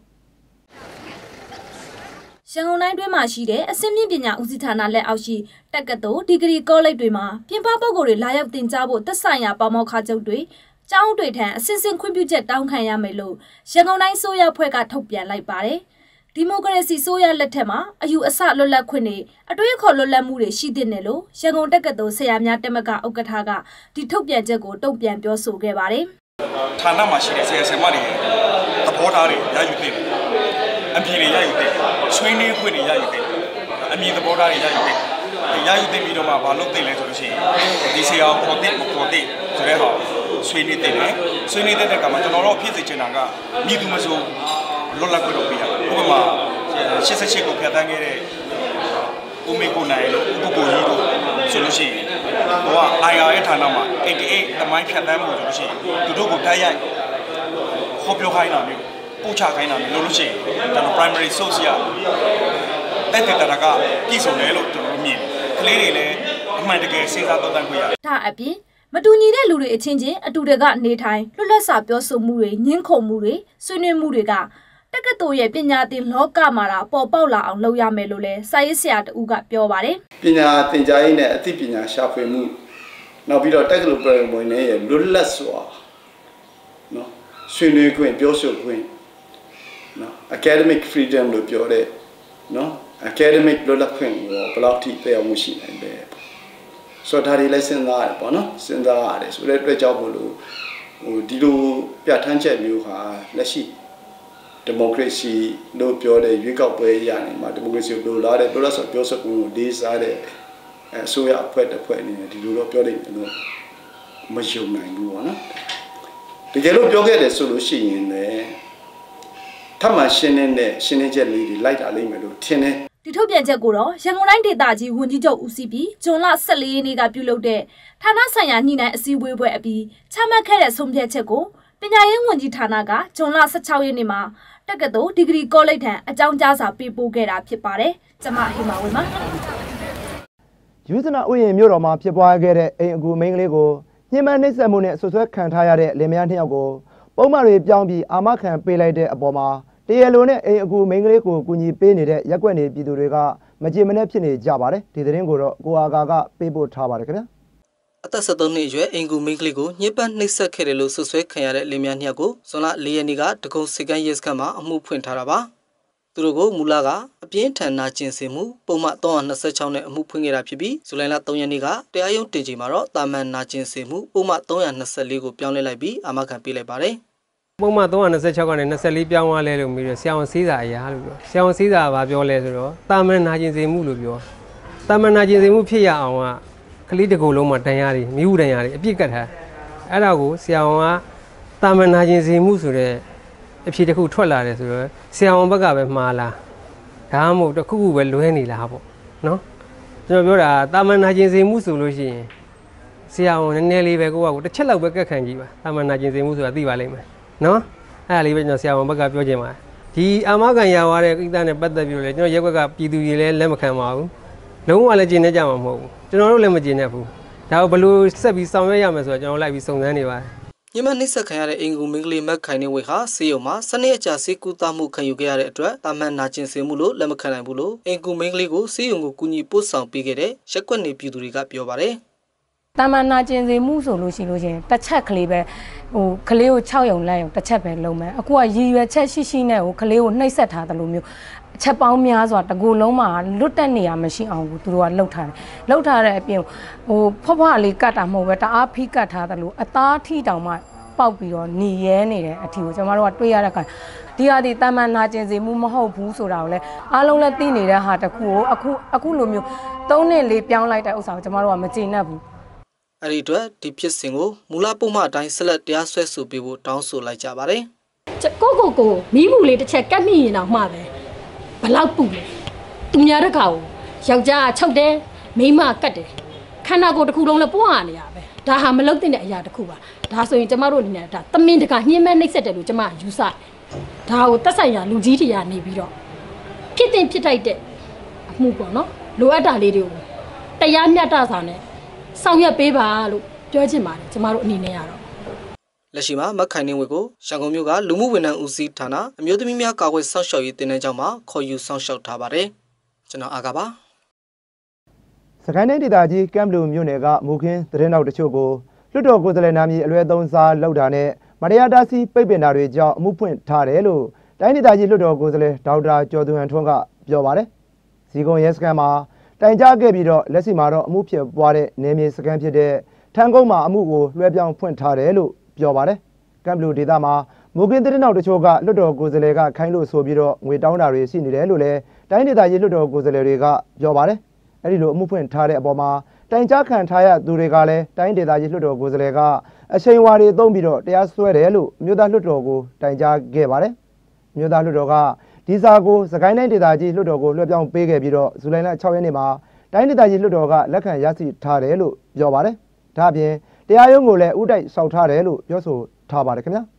ရန်ကုန်တိုင်းတွင်းမှာရှိတဲ့အဆင့်မြင့်ပညာဦးစီးဌာနလက်အောက်ရှိတက္ကသိုလ်ဒီဂရီကောလိပ်တွေမှာပြင်ပပုဂ္ဂိုလ်တွေလာရောက်သင်ကြားဖို့သက်ဆိုင်ရာပါမောက္ခချုပ်တွေကျောင်းတွေထံအဆင့်ဆင့်ခွင့်ပြုချက်တောင်းခံရမယ်လို့ရန်ကုန်တိုင်းစိုးရဖွဲ့ကထုတ်ပြန်လိုက်ပါတယ်ဒီမိုကရေစီစိုးရလက်ထက်မှာအယူအဆလွတ်လပ်ခွင့်တွေအတွေ့အခေါ်လွတ်လပ်မှုတွေရှိသင့်တယ်လို့ရန်ကုန်တက္ကသိုလ်ဆရာများတက်မကဥက္ကဋ္ဌကဒီထုတ်ပြန်ချက်ကိုတုံ့ပြန်ပြောဆိုခဲ့ပါတယ်ဌာနမှာရှိတဲ့ဆရာဆရာမတွေသဘောထားတွေရယူသင့်တယ်အမြင်တွေရယူသင့်တယ်ဆွေးနွေးခွင့်တွေရယူသင့်တယ်အမြင်သဘောထားတွေရယူသင့်တယ်ရယူသင့်ပြီးတော့မှဘာလုပ်သင့်လဲဆိုလို့ရှိရင်ဒီဆရာကိုခေါ်သင့်မခေါ်သင့်ဆိုတဲ့ဟာဆွေးနွေးသင့်တယ်ဆွေးနွေးတဲ့ကမှာကျွန်တော်တို့ဖြစ်စေချင်တာကမြည်သူမဆိုလွတ်လပ်ခွင့်လုပ်ပေးရဥပမာ88ကိုဖျက်ဆီးခဲ့တဲ့ဦးမေကိုနိုင်လို့ဥပကိုကြီးတို့ဆိုလို့ရှိရင်ဟိုက IR ရဲ့ဌာနမှာ88တမိုင်းဖြတ်သန်းမှုဆိုလို့ရှိရင်သူတို့ကိုတိုက်ရိုက်ဟောပြောခိုင်းတာမျိုးပို့ချခိုင်းတာမျိုးလို့ရှိရင်ကျွန်တော် primary source ရတဲ့တဲ့တာကပြည်စုံတယ်လို့ကျွန်တော်မြင်ကလေးတွေလည်းအမှန်တကယ်စဉ်းစားသုံးသပ်ခွင့်ရတယ်ဒါအပြင်မတူညီတဲ့လူတွေအချင်းချင်းအတူတကနေထိုင်လွတ်လပ်စွာပြောဆိုမှုတွေညှင်းခုန်မှုတွေဆွေးနွေးမှုတွေကတက္ကသိုလ်ရဲ့ပညာသင်လောကမှာပေါ်ပေါက်လာအောင်လုပ်ရမယ်လို့လည်းစာရေးဆရာတဦးကပြောပါတယ်ပညာသင်ကြားရေးနဲ့အသိပညာရှာဖွေမှုနောက်ပြီးတော့တက္ကသိုလ်ပြည်ဝင်နေရဲ့လွတ်လပ်စွာနော်ဆွေးနွေးခွင့်ပြောဆိုခွင့်နော် academic freedom လို့ပြောတဲ့နော် academic လွတ်လပ်ခွင့်ကိုဘယ်လောက်ထိသက်ရောက်မှုရှိနိုင်လဲဆိုတော့ဒါတွေလည်းစဉ်းစားရတယ်ပေါ့နော်စဉ်းစားရတယ်ဆိုတဲ့အတွက်ကြောင့်မို့လို့ဒီလိုပြဋ္ဌာန်းချက်မျိုးဟာလက်ရှိဒီမိုကရေစီလို့ပြောတဲ့ရွေးကောက်ပွဲရနေမှာဒီမိုကရေစီလိုလားတဲ့တော်တော်ဆိုပြောဆိုမှုကိုလေးစားတဲ့အစိုးရအဖွဲ့တစ်ဖွဲ့အနေနဲ့ဒီလိုတော့ပြောလိုက်တယ်လို့မယုံနိုင်ဘူးပေါ့နော်တကယ်လို့ပြောခဲ့တယ်ဆိုလို့ရှိရင်လည်းထပ်မံရှင်းတဲ့ချက်လေးတွေလိုက်တာလိမ့်မယ်လို့ထင်တယ်ဒီထုတ်ပြန်ချက်ကိုတော့ရန်ကုန်တိုင်းဒေသကြီးဝန်ကြီးချုပ်ဦးစီးပြီးဇွန်လ14ရက်နေ့ကပြုလုပ်တဲ့ဌာနဆိုင်ရာညှိနှိုင်းအစည်းအဝေးပွဲအပြီးချမှတ်ခဲ့တဲ့ဆုံးဖြတ်ချက်ကိုပညာရေးဝန်ကြီးဌာနကဇွန်လ16ရက်နေ့မှာတက္ကသိုလ်ဒီဂရီကောလိပ်ထံအကြောင်းကြားစာပေးပို့ခဲ့တာဖြစ်ပါတယ်။ကျွန်မဟေမာဝင်းပါ။ယူဇနာဥယျာဉ်မြို့တော်မှာဖြစ်ပွားခဲ့တဲ့အိမ်အကူမိန်းကလေးကိုညှဉ်းပန်းနှိပ်စက်မှုနဲ့ဆွဆွဲခံထားရတဲ့လင်မယား2ယောက်ကိုပုံမှန်တွေပြောင်းပြီးအာမခံပေးလိုက်တဲ့အပေါ်မှာတရားလိုနဲ့အိမ်အကူမိန်းကလေးကိုကူညီပေးနေတဲ့ရက်ွက်နေပြည်သူတွေကမကြေမနက်ဖြစ်နေကြပါတယ်။ဒီသတင်းကိုတော့ကိုအာကာကပေးပို့ထားပါတယ်ခင်ဗျာ။အသက်73နှစ်အရွယ်အိမ်ကူမိန်းကလေးကိုညှဉ်းပန်းနှိပ်စက်ခဲ့တယ်လို့ဆွဆွဲခံရတဲ့လင်မယား2ယောက်ကိုဇွန်လ4ရက်နေ့ကတကုံစစ်ကမ်းရဲစခန်းမှာအမှုဖွင့်ထားတာပါ။သူတို့ကိုမူလကအပြင်းထန်နာကျင်စေမှုပုံမှန်326နဲ့အမှုဖွင့်ခဲ့တာဖြစ်ပြီးဇူလိုင်လ3ရက်နေ့ကတရားရုံးတင်ချိန်မှာတော့တာမန်နာကျင်စေမှုပုံမှန်324ကိုပြောင်းလဲလိုက်ပြီးအာမခံပေးလိုက်ပါတယ်။ပုံမှန်326ကနေ24ပြောင်းသွားလဲလို့ပြီးတော့ဆရာဝန်စည်းစာအရာလို့ပြောဆရာဝန်စည်းစာကဘာပြောလဲဆိုတော့တာမန်နာကျင်စေမှုလို့ပြောတာမန်နာကျင်စေမှုဖြစ်ရအောင်ကကလေးတကူလုံးမှာတန်ရာတွေမိဘူးတန်ရာတွေအပြစ်ကတ်ထားအဲ့ဒါကိုဆရာဝန်ကတာမန်နာကျင်စေမှုဆိုတဲ့အဖြစ်တစ်ခုထွက်လာတယ်ဆိုတော့ဆရာဝန်ဘက်ကပဲမှားလားဒါမှမဟုတ်တစ်ခုခုပဲလွဲနေလားပေါ့နော်ကျွန်တော်ပြောတာတာမန်နာကျင်စေမှုဆိုလို့ရှိရင်ဆရာဝန်နည်းနည်းလေးပဲကိုယ့်ကတစ်ချက်လောက်ပဲကတ်ခံကြည့်ပါတာမန်နာကျင်စေမှုဆိုတာသိပါလိမ့်မယ်နော်အဲ့ဒါလေးပဲကျွန်တော်ဆရာဝန်ဘက်ကပြောချင်ပါတယ်ဒီအာမခံရသွားတဲ့ကိစ္စနဲ့ပတ်သက်ပြီးတော့လေကျွန်တော်ရက်ွက်ကပြည်သူတွေလည်းလက်မခံပါဘူးလုံးဝလည်းကျင်နေကြမှာမဟုတ်ဘူးကျွန်တော်တို့လည်းမကျင်နေဘူးဒါကိုဘယ်လိုဆက်ပြီးဆောင်ရွက်ရမယ်ဆိုတော့ကျွန်တော်လိုက်ပြီးစုံစမ်းနေပါတယ်ညမနှိပ်စက်ခံရတဲ့အင်ကူမင်းကလေးမက်ခိုင်နေဝေဟာဆေးရုံမှာစနေအကြာဆေးကူတာမှုခံယူခဲ့ရတဲ့အတွက်တာမန်နာကျင်စေမှုလို့လက်မခံနိုင်ဘူးလို့အင်ကူမင်းကလေးကိုဆေးရုံကိုကူညီပို့ဆောင်ပေးခဲ့တဲ့ရက်ကွက်နေပြည်သူတွေကပြောပါတယ်တာမန်နာကျင်စေမှုဆိုလို့ရှိရင်တစ်ချက်ကလေးပဲကလေးကို6ရုံလိုက်ရုံတစ်ချက်ပဲလုံးမယ်အခုကရည်ရွယ်ချက်ရှိနဲ့ကလေးကိုနှိပ်စက်ထားတယ်လို့မျိုးအချက်ပေါင်းများစွာတကူလုံးမှာလွတ်တက်နေရမရှိအောင်သူတို့ကလှုပ်ထားတယ်လှုပ်ထားတဲ့အပြင်ဖွားဖွားလေးကတ်တာမဟုတ်ပဲတအားဖိကတ်ထားတယ်လို့အသားထိတောင်မှပေါက်ပြီးတော့หนีရဲနေတဲ့အထီကိုကျွန်တော်တို့ကတွေးရတဲ့အခါဒီဟာဒီတာမန်နာကျင်စေမှုမဟုတ်ဘူးဆိုတာကိုလည်းအားလုံးလည်းသိနေတဲ့ဟာတခုကိုအခုလိုမျိုး3နှစ်လေးပြောင်းလိုက်တဲ့ဥစ္စာကိုကျွန်တော်တို့ကမကျေနပ်ဘူးအဲ့ဒီအတွက်ဒီဖြစ်စဉ်ကိုမူလပုံမှန်အတိုင်းဆက်လက်တရားစွဲဆိုပေးဖို့တောင်းဆိုလိုက်ကြပါတယ်ကိုမီးဘူးလေးတစ်ချက်ကတ်မိရင်တော့မှပဲဘလောက်ပူလဲသူများတခါကိုယောက်ျားချုပ်တယ်မိန်းမကတ်တယ်ခန္ဓာကိုယ်တစ်ခုလုံးလည်းပွားနေရပဲဒါဟာမလုပ်တဲ့အရာတစ်ခုပါဒါဆိုရင်ကျမတို့အနေနဲ့ဒါတမင်တကာညှင်းမဲ့နှိပ်စက်တယ်လို့ကျမယူဆဒါကိုတက်ဆိုင်ရာလူကြီးတွေကနေပြီးတော့ဖြစ်တင်ဖြစ်ထိုက်တဲ့အမှုပေါ့နော်လိုအပ်တာလေးတွေကိုတရားမျှတစွာနဲ့ဆောင်ရွက်ပေးပါလို့ပြောချင်ပါတယ်ကျမတို့အနေနဲ့ရတော့လက်ရှိမှာမက်ခိုင်နေဝေကိုရန်ကုန်မြို့ကလူမှုဝန်ထမ်းဦးစီးဌာနအမျိုးသမီးများကာကွယ်စောင့်ရှောက်ရေးတင်နန်းကျောင်းမှာခေါ်ယူစောင့်ရှောက်ထားပါတယ်ကျွန်တော်အာကပါစကိုင်းတိုင်းဒေသကြီးကမ်ဘလူမြို့နယ်ကမူခင်းသတင်းတောက်တချို့ကိုလွှတ်တော်ကိုယ်စားလှယ်နာမည်အလွဲသုံးစားလောက်တာနဲ့မတရားတားဆီးပိတ်ပင်တာတွေကြောင့်အမှုဖွင့်ထားတယ်လို့တိုင်းဒေသကြီးလွှတ်တော်ကိုယ်စားလှယ်ဒေါက်တာကျော်သူဟန်ထွန်းကပြောပါတယ်။စီကုံရဲစခန်းမှာတိုင်ကြားခဲ့ပြီးတော့လက်ရှိမှာတော့အမှုဖြစ်ပွားတဲ့နေမြေစခန်းဖြစ်တဲ့ထန်းကုန်းမှာအမှုကိုလွှဲပြောင်းဖွင့်ထားတယ်လို့ပြောပါတယ်။ကမ်ဘလူဒေသမှာမူခင်းသတင်းတောက်တချို့ကလွှတ်တော်ကိုယ်စားလှယ်ကခိုင်းလို့ဆိုပြီးတော့ငွေတောင်းတာတွေရှိနေတယ်လို့လည်းတိုင်းဒေသကြီးလွှတ်တော်ကိုယ်စားလှယ်တွေကပြောပါတယ်။အဲဒီလိုအမှုဖွင့်ထားတဲ့အပေါ်မှာတိုင်ကြားခံထားရသူတွေကလည်းတိုင်းဒေသကြီးလွှတ်တော်ကိုယ်စားလှယ်ကအချိန်ဝါတွေသုံးပြီးတော့တရားစွဲတယ်လို့မြို့သားလွှတ်တော်ကိုတိုင်ကြားခဲ့ပါတယ်။မြို့သားလွှတ်တော်ကဒီစာကိုစကိုင်းတိုင်းဒေသကြီးလွှတ်တော်ကိုလွှဲပြောင်းပေးခဲ့ပြီးတော့ဇူလိုင်လ6ရက်နေ့မှာတိုင်းဒေသကြီးလွှတ်တော်ကလက်ခံရရှိထားတယ်လို့ပြောပါတယ်။ဒါ့အပြင်တရားရုံးကိုလည်းဥတိုက်လျှောက်ထားတယ်လို့ပြောဆိုထားပါတယ်ခင်ဗျာ။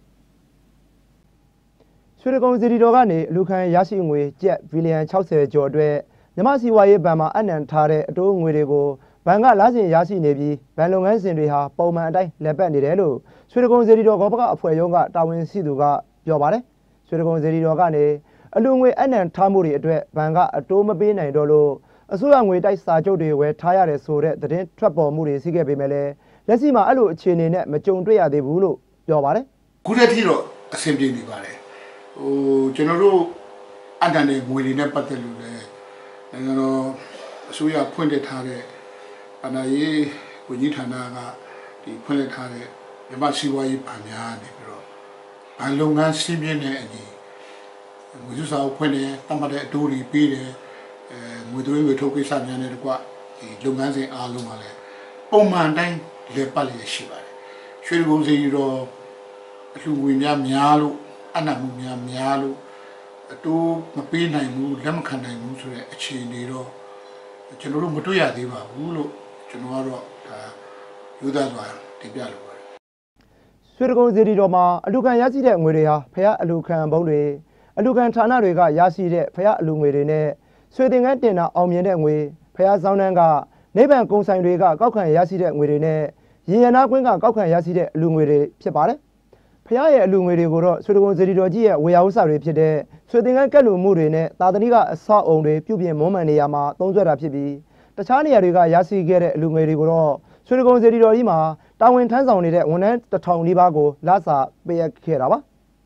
ရွှေကုံစီရီတော်ကနေအလူခံရရှိငွေကျပ်ဘီလီယံ60ကျော်အတွက်မြမစီဝါရေးဘဏ်မှာအနှံထားတဲ့အတိုးငွေတွေကိုဘဏ်ကလာစဉ်ရရှိနေပြီးဘဏ်လုပ်ငန်းစဉ်တွေဟာပုံမှန်အတိုင်းလည်ပတ်နေတယ်လို့ရွှေကုံစီရီတော်ကောပကအဖွဲ့ရုံးကတာဝန်ရှိသူကပြောပါတယ်။ရွှေကုံစီရီတော်ကနေအလူငွေအနှံထားမှုတွေအတွက်ဘဏ်ကအတိုးမပေးနိုင်တော့လို့အစိုးရငွေတိုက်စာချုပ်တွေဝယ်ထားရတယ်ဆိုတဲ့သတင်းထွက်ပေါ်မှုတွေရှိခဲ့ပေမဲ့လည်းလက်ရှိမှာအဲ့လိုအခြေအနေနဲ့မကြုံတွေ့ရသေးဘူးလို့ပြောပါတယ်။ခုတည်းထိတော့အဆင်ပြေနေပါတယ်။ကျွန်တော်တို့အတန်တဲ့ငွေတွေနဲ့ပတ်သက်လို့လည်းနိုင်ငံတော်အစိုးရဖွင့်ထားတဲ့အာဏာရေးဝန်ကြီးဌာနကဒီဖွင့်ထားတဲ့မြမစီဝါရေးဗန်များနေပြီးတော့ဘဏ်လုပ်ငန်းစီးပြင်းတဲ့အညီငွေစုစာအုပ်ဖွင့်တယ်တတ်မှတ်တဲ့အတိုးတွေပေးတယ်ငွေသွင်းငွေထုတ်ကိစ္စများနဲ့တကွဒီလုပ်ငန်းစဉ်အားလုံးကလည်းပုံမှန်တိုင်းလည်ပတ်လျက်ရှိပါတယ်ရွှေကုံစီတော့အလှူငွေများလို့အနံ့မှုများလို့အတိုးမပေးနိုင်ဘူးလက်မခံနိုင်ဘူးဆိုတဲ့အခြေအနေတော့ကျွန်တော်တို့မတွေ့ရသေးပါဘူးလို့ကျွန်တော်ကတော့ဒါယူသားစွာတင်ပြလိုပါတယ်ရွှေကုံစီရီတော်မှာအလူခံရရှိတဲ့ငွေတွေဟာဖျားအလူခံဘုံတွေအလူခံဌာနတွေကရရှိတဲ့ဖျားအလူငွေတွေနဲ့ရွှေသင်္ကန်းတင်တာအောင်မြင်တဲ့ငွေဖျားစောင်းနှန်းကနိဗ္ဗာန်ကုံဆိုင်တွေကကောက်ခံရရှိတဲ့ငွေတွေနဲ့ရင်ရနာကွင်းကကောက်ခံရရှိတဲ့အလူငွေတွေဖြစ်ပါတယ်ဖျားရဲ့အလူငွေတွေကိုတော့ရွှေကုံစီရီတော်ကြီးရဲ့ဝေယဝဆတွေဖြစ်တဲ့ရွှေသင်္ကန်းကက်လူမှုတွေနဲ့သာသနိကအဆောက်အုံတွေပြုပြင်မွမ်းမံနေရမှာသုံးစွဲတာဖြစ်ပြီးတခြားနေရာတွေကရရှိခဲ့တဲ့အလူငွေတွေကိုတော့ရွှေကုံစီရီတော်ကြီးမှာတာဝန်ထမ်းဆောင်နေတဲ့ဝန်ထမ်း1000နီးပါးကိုလစာပေးအပ်ခဲ့တာပါ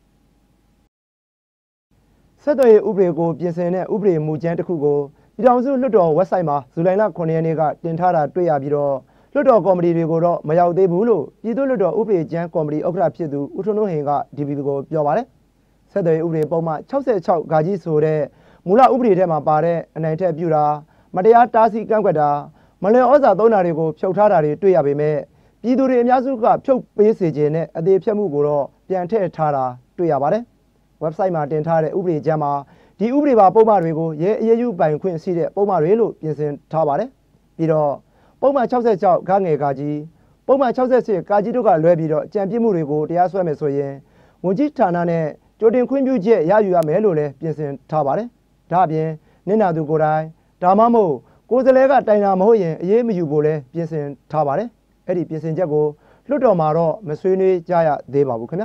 ဆက်သွယ်ရေးဥပဒေကိုပြင်ဆင်တဲ့ဥပဒေမူကြမ်းတစ်ခုကိုပြည်ထောင်စုလွှတ်တော် website မှာဇူလိုင်လ9ရက်နေ့ကတင်ထားတာတွေ့ရပြီးတော့လွှတ်တော်ကော်မတီတွေကိုတော့မရောက်သေးဘူးလို့ပြည်သူ့လွှတ်တော်ဥပဒေကြမ်းကော်မတီဥက္ကဋ္ဌဖြစ်သူဦးထွန်းထွန်းဟင်က DVB ကိုပြောပါတယ်ဆက်သွယ်ရေးဥပဒေပုံမှန်66ဂါကြီးဆိုတဲ့မူလဥပဒေထဲမှာပါတဲ့အနိုင်ထက်ပြုတာမတရားတားဆီးကန့်ကွက်တာမလည်ဩဇာသုံးတာတွေကိုဖြုတ်ထားတာတွေတွေ့ရပေမဲ့ပြည်သူတွေအများစုကဖြုတ်ပေးစေခြင်းနဲ့အသေးဖြတ်မှုကိုတော့ပြန်ထည့်ထားတာတွေ့ရပါတယ်website မှာတင်ထားတဲ့ဥပဒေကြမ်းမှာဒီဥပဒေပါပုံမှန်တွေကိုရဲအရေးယူပိုင်ခွင့်ရှိတဲ့ပုံမှန်တွေလို့ပြင်ဆင်ထားပါတယ်ပြီးတော့ပုံမှန်66ဂငယ်ကကြီးပုံမှန်68ကကြီးတို့ကလွဲပြီးတော့ကြံပြစ်မှုတွေကိုတရားစွဲမယ်ဆိုရင်ဝန်ကြီးဌာနနဲ့ကြိုတင်ခွင့်ပြုချက်ရယူရမယ်လို့လည်းပြင်ဆင်ထားပါတယ်ဒါအပြင်နင့်နာသူကိုယ်တိုင်ဒါမှမဟုတ်ကိုယ်စားလှယ်ကတိုင်တာမဟုတ်ရင်အရေးမယူဖို့လည်းပြင်ဆင်ထားပါတယ်အဲ့ဒီပြင်ဆင်ချက်ကိုလွှတ်တော်မှာတော့မဆွေးနွေးကြရသေးပါဘူးခင်ဗျာ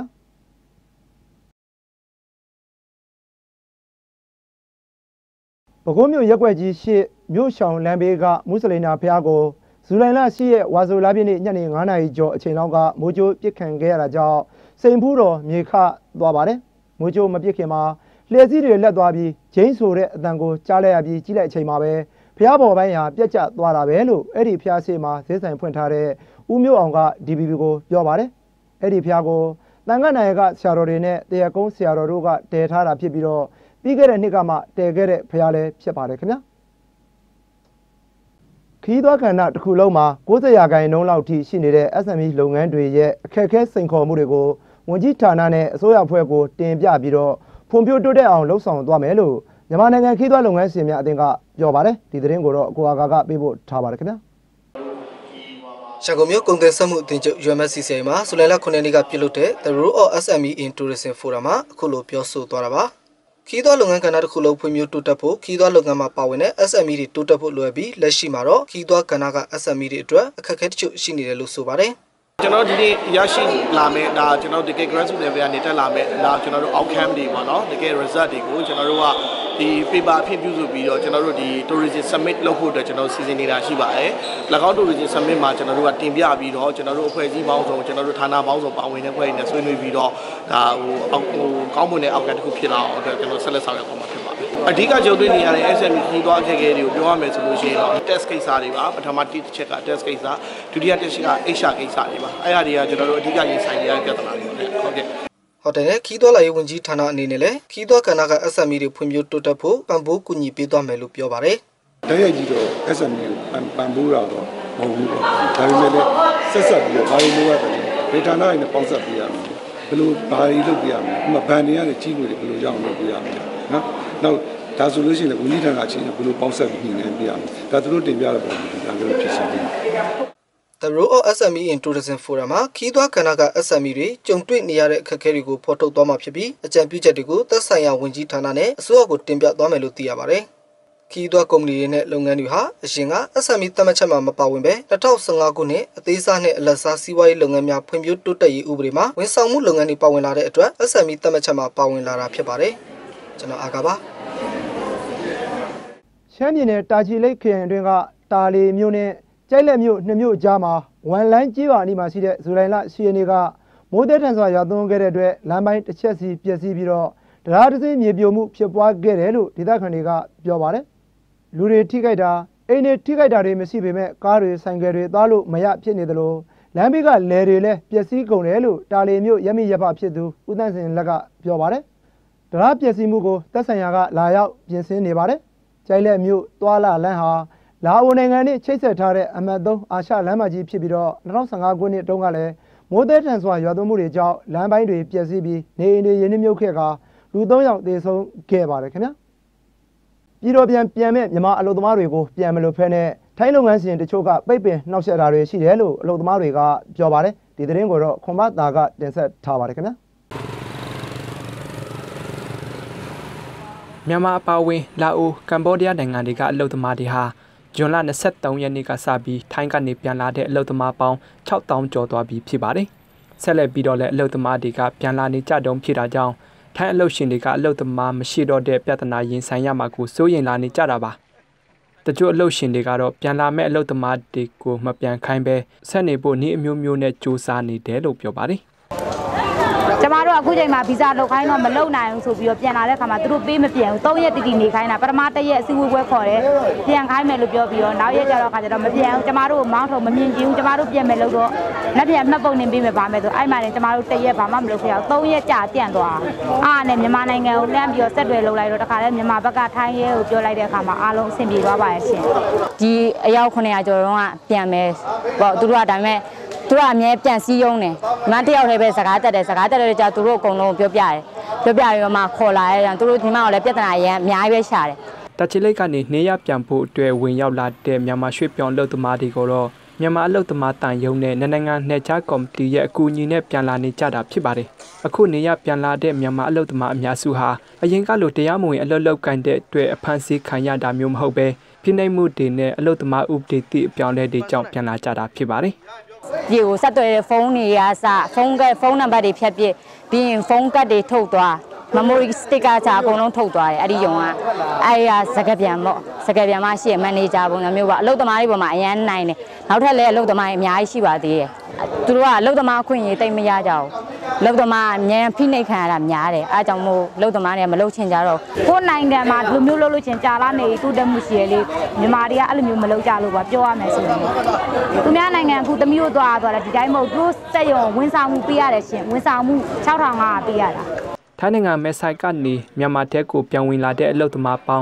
ပဲခူးမြို့ရက်ွက်ကြီးရှစ်မြို့ရှောင်းလမ်းဘေးကမွတ်စလင်နာဖျားကိုဇူလိုင်လ10ရက်ဝါဆိုလပြည့်နေ့ညနေ9:00 နာရီကျော်အချိန်လောက်ကမိုးကြိုးပစ်ခံခဲ့ရတာကြောင့်စိန်ဖူးတော်မြေခသွားပါတယ်မိုးကြိုးမပစ်ခင်မှာလျှက်စီးတွေလက်သွားပြီးဂျိန်းဆိုတဲ့အတန်ကိုကြားလိုက်ရပြီးကြီးလိုက်အချိန်မှာပဲဖျားပေါ်ပိုင်းဟာပြက်ကျသွားတာပဲလို့အဲ့ဒီဖျားဆေးမှာဈေးဆိုင်ဖွင့်ထားတဲ့ဦးမျိုးအောင်က DVB ကိုပြောပါတယ်အဲ့ဒီဖျားကိုတန်ခတ်နိုင်ကဆရာတော်တွေနဲ့တရကုန်းဆရာတော်တို့ကတည်ထားတာဖြစ်ပြီးတော့ပြီးခဲ့တဲ့နှစ်ကမှတည်ခဲ့တဲ့ဖျားလည်းဖြစ်ပါတယ်ခင်ဗျာခီးသွွားခန္ဓာတစ်ခုလုံးမှာ90%လောက်ထိရှိနေတဲ့ SME လုပ်ငန်းတွေရဲ့အခက်အခဲစိန်ခေါ်မှုတွေကိုဝန်ကြီးဌာနနဲ့အစိုးရအဖွဲ့ကိုတင်ပြပြီးတော့ဖွံ့ဖြိုးတိုးတက်အောင်လှုံ့ဆော်သွားမယ်လို့မြန်မာနိုင်ငံခီးသွွားလုပ်ငန်းရှင်များအသင်းကပြောပါတယ်ဒီသတင်းကိုတော့ကိုအာကာကပေးဖို့ထားပါတယ်ခင်ဗျာရှာကုန်မြို့ကုန်သည်စက်မှုအသင်းချုပ် UMSCCI မှာဇူလိုင်လ9ရက်နေ့ကပြုလုပ်တဲ့ The Role of SME in Tourism Forum မှာအခုလိုပြောဆိုသွားတာပါခီးသွွားလုပ်ငန်းကဏ္ဍတစ်ခုလုံးဖွံ့ဖြိုးတိုးတက်ဖို့ခီးသွွားလုပ်ငန်းမှာပါဝင်တဲ့ SME တွေတိုးတက်ဖို့လိုအပ်ပြီးလက်ရှိမှာတော့ခီးသွွားကဏ္ဍက SME တွေအတွက်အခက်အခဲတချို့ရှိနေတယ်လို့ဆိုပါတယ်ကျွန်တော်ဒီနေ့ရရှိလာမယ်ဒါကျွန်တော်တကယ် grassroots level ကနေတက်လာမယ်ဒါကျွန်တော်တို့ outcome တွေပေါ့နော်တကယ် result တွေကိုကျွန်တော်တို့ကဒီ paper အဖြစ်ပြုစုပြီးတော့ကျွန်တော်တို့ဒီ tourism summit လုပ်ဖို့အတွက်ကျွန်တော်စီစဉ်နေတာရှိပါတယ်၎င်း tourism summit မှာကျွန်တော်တို့ကတင်ပြပြီးတော့ကျွန်တော်တို့အဖွဲ့အစည်းပေါင်းစုံကျွန်တော်တို့ဌာနပေါင်းစုံပါဝင်တဲ့အဖွဲ့တွေနဲ့ဆွေးနွေးပြီးတော့ဒါကောင်းမွန်တဲ့ outcome တစ်ခုဖြစ်လာအောင်အတွက်ကျွန်တော်ဆက်လက်ဆောင်ရွက်သွားမှာဖြစ်ပါတယ်အဓိကကြုံတွေ့နေရတဲ့ SME ခီးသွွားအခက်အခဲတွေကိုပြောရမယ်ဆိုလို့ရှိရင်တော့ test ကိစ္စတွေပါပထမတစ်ချက်က test ကိစ္စဒုတိယတစ်ချက်က HR ကိစ္စတွေပါအဲ့ဒါတွေကကျွန်တော်တို့အဓိကရင်ဆိုင်နေရတဲ့ပြဿနာတွေဖြစ်တယ်ဟုတ်ကဲ့ဟုတ်တယ်ခီးသွွားလာရေးဝန်ကြီးဌာနအနေနဲ့လည်းခီးသွွားကဏ္ဍက SME တွေဖွံ့ဖြိုးတိုးတက်ဖို့ပံ့ပိုးကူညီပေးသွားမယ်လို့ပြောပါတယ်။တိုက်ရိုက်ကြီးတော့ SME ကိုပံ့ပိုးတာတော့မဟုတ်ဘူးပေါ့။ဒါပေမဲ့လည်းဆက်ဆက်ပြီးတော့ဘာတွေလုပ်ရတယ်။ဒေတာနာတွေနဲ့ပေါင်းစပ်ပေးရမယ်။ဘယ်လိုဘာတွေလုပ်ပေးရမလဲ။ဥပမာဘဏ်တွေကနေကြီးငွေတွေဘယ်လိုရောက်လုပ်ပေးရမလဲ။နော်။နောက်ဒါဆိုလို့ရှိရင်ဝန်ကြီးဌာနအချင်းချင်းဘယ်လိုပေါင်းစပ်ပြီးညှိနှိုင်းပေးရမလဲ။ဒါသူတို့တင်ပြတဲ့ပုံစံဒါမျိုးဖြစ်စီတယ်။ The Role of SME in Tourism Forum မှာခီးသွွားကဏ္ဍက SME တွေကြုံတွေ့နေရတဲ့အခက်အခဲတွေကိုဖော်ထုတ်သွားမှာဖြစ်ပြီးအကြံပြုချက်တွေကိုသက်ဆိုင်ရာဝန်ကြီးဌာနနဲ့အစိုးရကိုတင်ပြသွားမယ်လို့သိရပါတယ်။ခီးသွွားကုမ္ပဏီတွေနဲ့လုပ်ငန်းတွေဟာအရင်က SME သတ်မှတ်ချက်မှာမပါဝင်ပဲ2015ခုနှစ်အသေးစားနဲ့အလတ်စားစီးပွားရေးလုပ်ငန်းများဖွံ့ဖြိုးတိုးတက်ရေးဥပဒေမှာဝန်ဆောင်မှုလုပ်ငန်းတွေပါဝင်လာတဲ့အတွက် SME သတ်မှတ်ချက်မှာပါဝင်လာတာဖြစ်ပါတယ်။ကျွန်တော်အာကပါရှမ်းပြည်နယ်တာချီလိတ်ခရိုင်အတွင်းကတာလီမြို့နဲ့ကျိုက်လက်မြို့နှစ်မြို့ကြားမှာဝန်လိုင်းကြီးပါအနီးမှာရှိတဲ့ဇူလိုင်လ10ရက်နေ့ကမိုးသည်ထန်စွာရွာသွန်းခဲ့တဲ့အတွက်လမ်းပိုင်းတစ်ချက်စီပျက်စီးပြီးတော့တရားတစ်စင်းမြေပြိုမှုဖြစ်ပွားခဲ့တယ်လို့ဒေသခံတွေကပြောပါတယ်။လူတွေထိခိုက်တာအိမ်တွေထိခိုက်တာတွေမရှိပေမဲ့ကားတွေဆိုင်ကယ်တွေသွားလို့မရဖြစ်နေသလိုလမ်းဘေးကလယ်တွေလည်းပျက်စီးကုန်တယ်လို့တာလီမြို့ရမိရဖဖြစ်သူဦးသန့်စင်လက်ကပြောပါတယ်။တရားပျက်စီးမှုကိုသက်ဆိုင်ရာကလာရောက်ပြင်ဆင်နေပါတယ်။ကျိုက်လက်မြို့သွားလာလမ်းဟာလာအိုနိုင်ငံနဲ့ချိတ်ဆက်ထားတဲ့အမှတ်3အာရှလမ်းမကြီးဖြစ်ပြီးတော့2015ခုနှစ်တုန်းကလည်းမိုးသည်ထန်စွာရွာသွန်းမှုတွေကြောင့်လမ်းပိုင်းတွေပျက်စီးပြီးနေအိမ်တွေရင်းနှီးမြုပ်ခဲ့ကလူ3ယောက်သေဆုံးခဲ့ပါတယ်ခင်ဗျာပြည်တော်ပြန်မဲ့မြန်မာအလုပ်သမားတွေကိုပြန်မလို့ဖဲနဲ့ထိုင်းလုပ်ငန်းရှင်တချို့ကပိတ်ပင်နှောက်ယှက်တာတွေရှိတယ်လို့အလုပ်သမားတွေကပြောပါတယ်ဒီသတင်းကိုတော့ခွန်မသားကတင်ဆက်ထားပါတယ်ခင်ဗျာမြန်မာအပါအဝင်လာအိုကမ်ဘောဒီးယားနိုင်ငံတွေကအလုပ်သမားတွေဟာဇွန်လ23ရက်နေ့ကစပြီးထိုင်းကနေပြန်လာတဲ့အလုပ်သမားပေါင်း6000ကျော်သွားပြီဖြစ်ပါတယ်။ဆက်လက်ပြီးတော့လည်းအလုပ်သမားတွေကပြန်လာနေကြတုန်းဖြစ်တာကြောင့်ထိုင်းအလုပ်ရှင်တွေကအလုပ်သမားမရှိတော့တဲ့ပြဿနာရင်ဆိုင်ရမှာကိုစိုးရိမ်လာနေကြတာပါ။တချို့အလုပ်ရှင်တွေကတော့ပြန်လာမဲ့အလုပ်သမားတွေကိုမပြန်ခိုင်းပဲဆက်နေဖို့နေ့အမျိုးမျိုးနဲ့စူးစမ်းနေတယ်လို့ပြောပါတယ်။ကျမတို့အခုချိန်မှာဗီဇာလုပ်ခိုင်းတော့မလုပ်နိုင်ဘူးဆိုပြီးတော့ပြန်လာတဲ့ခါမှာသူတို့ပေးမပြန်ဘူး3ရက်တီတီနေခိုင်းတာပထမ1ရက်အစည်းအဝေးပွဲခေါ်တယ်ပြန်ခိုင်းမယ်လို့ပြောပြီးတော့နောက်ရက်ကျတော့ခါကျတော့မပြန်ဘူးကျမတို့မောင်းထုံမမြင်ကြည့်ဘူးကျမတို့ပြန်မယ်လို့တော့လက်ပြန်မှတ်ပုံနေပေးမယ်ပါမယ်ဆိုအဲ့မှာနေကျမတို့1ရက်ဘာမှမလုပ်ခဲ့အောင်3ရက်ကြာတန့်သွားအားနဲ့မြန်မာနိုင်ငံကိုလှမ်းပြီးတော့ဆက်တွယ်လုပ်လိုက်တော့တခါလဲမြန်မာဘက်ကထိုင်းရဲကိုပြောလိုက်တဲ့အခါမှာအားလုံးအဆင်ပြေသွားပါရဲ့ရှင်ဒီအယောက်900ကျော်တော့ကပြန်မယ်ပေါ့သူတို့ကဒါပေမဲ့သူကအမြဲပြန်စည်းရုံးတယ်။မန်တယောက်တည်းပဲစကားတက်တယ်စကားတက်တဲ့ကြာသူတို့အကုန်လုံးပြောပြတယ်။ပြောပြပြီးတော့မှခေါ်လာရဲသူတို့ဒီမှာလည်းပြဿနာရမ်းအများကြီးပဲရှာတယ်။တချီလိတ်ကနေနေရပြန်ဖို့အတွက်ဝင်ရောက်လာတဲ့မြန်မာရွှေ့ပြောင်းလုပ်သမားတွေကိုတော့မြန်မာအလုပ်သမားတန်ယုံနဲ့နိုင်ငံနယ်ခြားကော်မတီရဲ့အကူအညီနဲ့ပြန်လာနေကြတာဖြစ်ပါတယ်။အခုနေရပြန်လာတဲ့မြန်မာအလုပ်သမားအများစုဟာအရင်ကလိုတရားမဝင်အလုပ်လုပ်ကိုင်တဲ့အတွက်အဖမ်းဆီးခံရတာမျိုးမဟုတ်ပဲဖိနှိပ်မှုတွေနဲ့အလုပ်သမားဥပဒေတိအပြောင်းလဲတွေကြောင့်ပြန်လာကြတာဖြစ်ပါတယ်။ဒီကိုဆက်သွယ်တဲ့ဖုန်းတွေအစားဖုန်းနံပါတ်တွေဖြတ်ပြပြီးရင်ဖုန်းကတ်တွေထုတ်သွား memory sticker ချာအကုန်လုံးထုတ်သွားတယ်အဲ့ဒီယုံကအဲ့ရစကားပြန်ပေါ့စကားပြန်မှရှိရမန်နေဂျာပုံစံမျိုးပေါ့အလုပ်သမားတွေပေါ်မှာအရန်နိုင်တယ်နောက်ထပ်လည်းအလုပ်သမားတွေအများကြီးရှိပါသေးတယ်သူတို့ကအလုပ်သမားခွင့်ရေးတိတ်မရကြဘူးအလုပ်သမားအများဖိနှိပ်ခံရတာများတယ်အားကြောင့်မို့အလုပ်သမားတွေကမလုပ်ချင်ကြတော့ကိုယ်နိုင်ငံမှာဒီလိုမျိုးလုပ်လို့ချင်းကြာလာနေတူတက်မှုရှိရလေမြန်မာတွေကအဲ့လိုမျိုးမလုပ်ကြလို့ပါပြောရမယ်ဆိုရင်သူများနိုင်ငံအခုသမီးတို့သွားတယ်ဒီတိုင်းမဟုတ်သူတို့စက်ရုံဝန်ဆောင်မှုပေးရတယ်ရှင်ဝန်ဆောင်မှု6500ပေးရတာထိုင်းနိုင်ငံမဲဆိုင်ကနေမြန်မာတဲကိုပြောင်းဝင်လာတဲ့အလုပ်သမားပေါင်း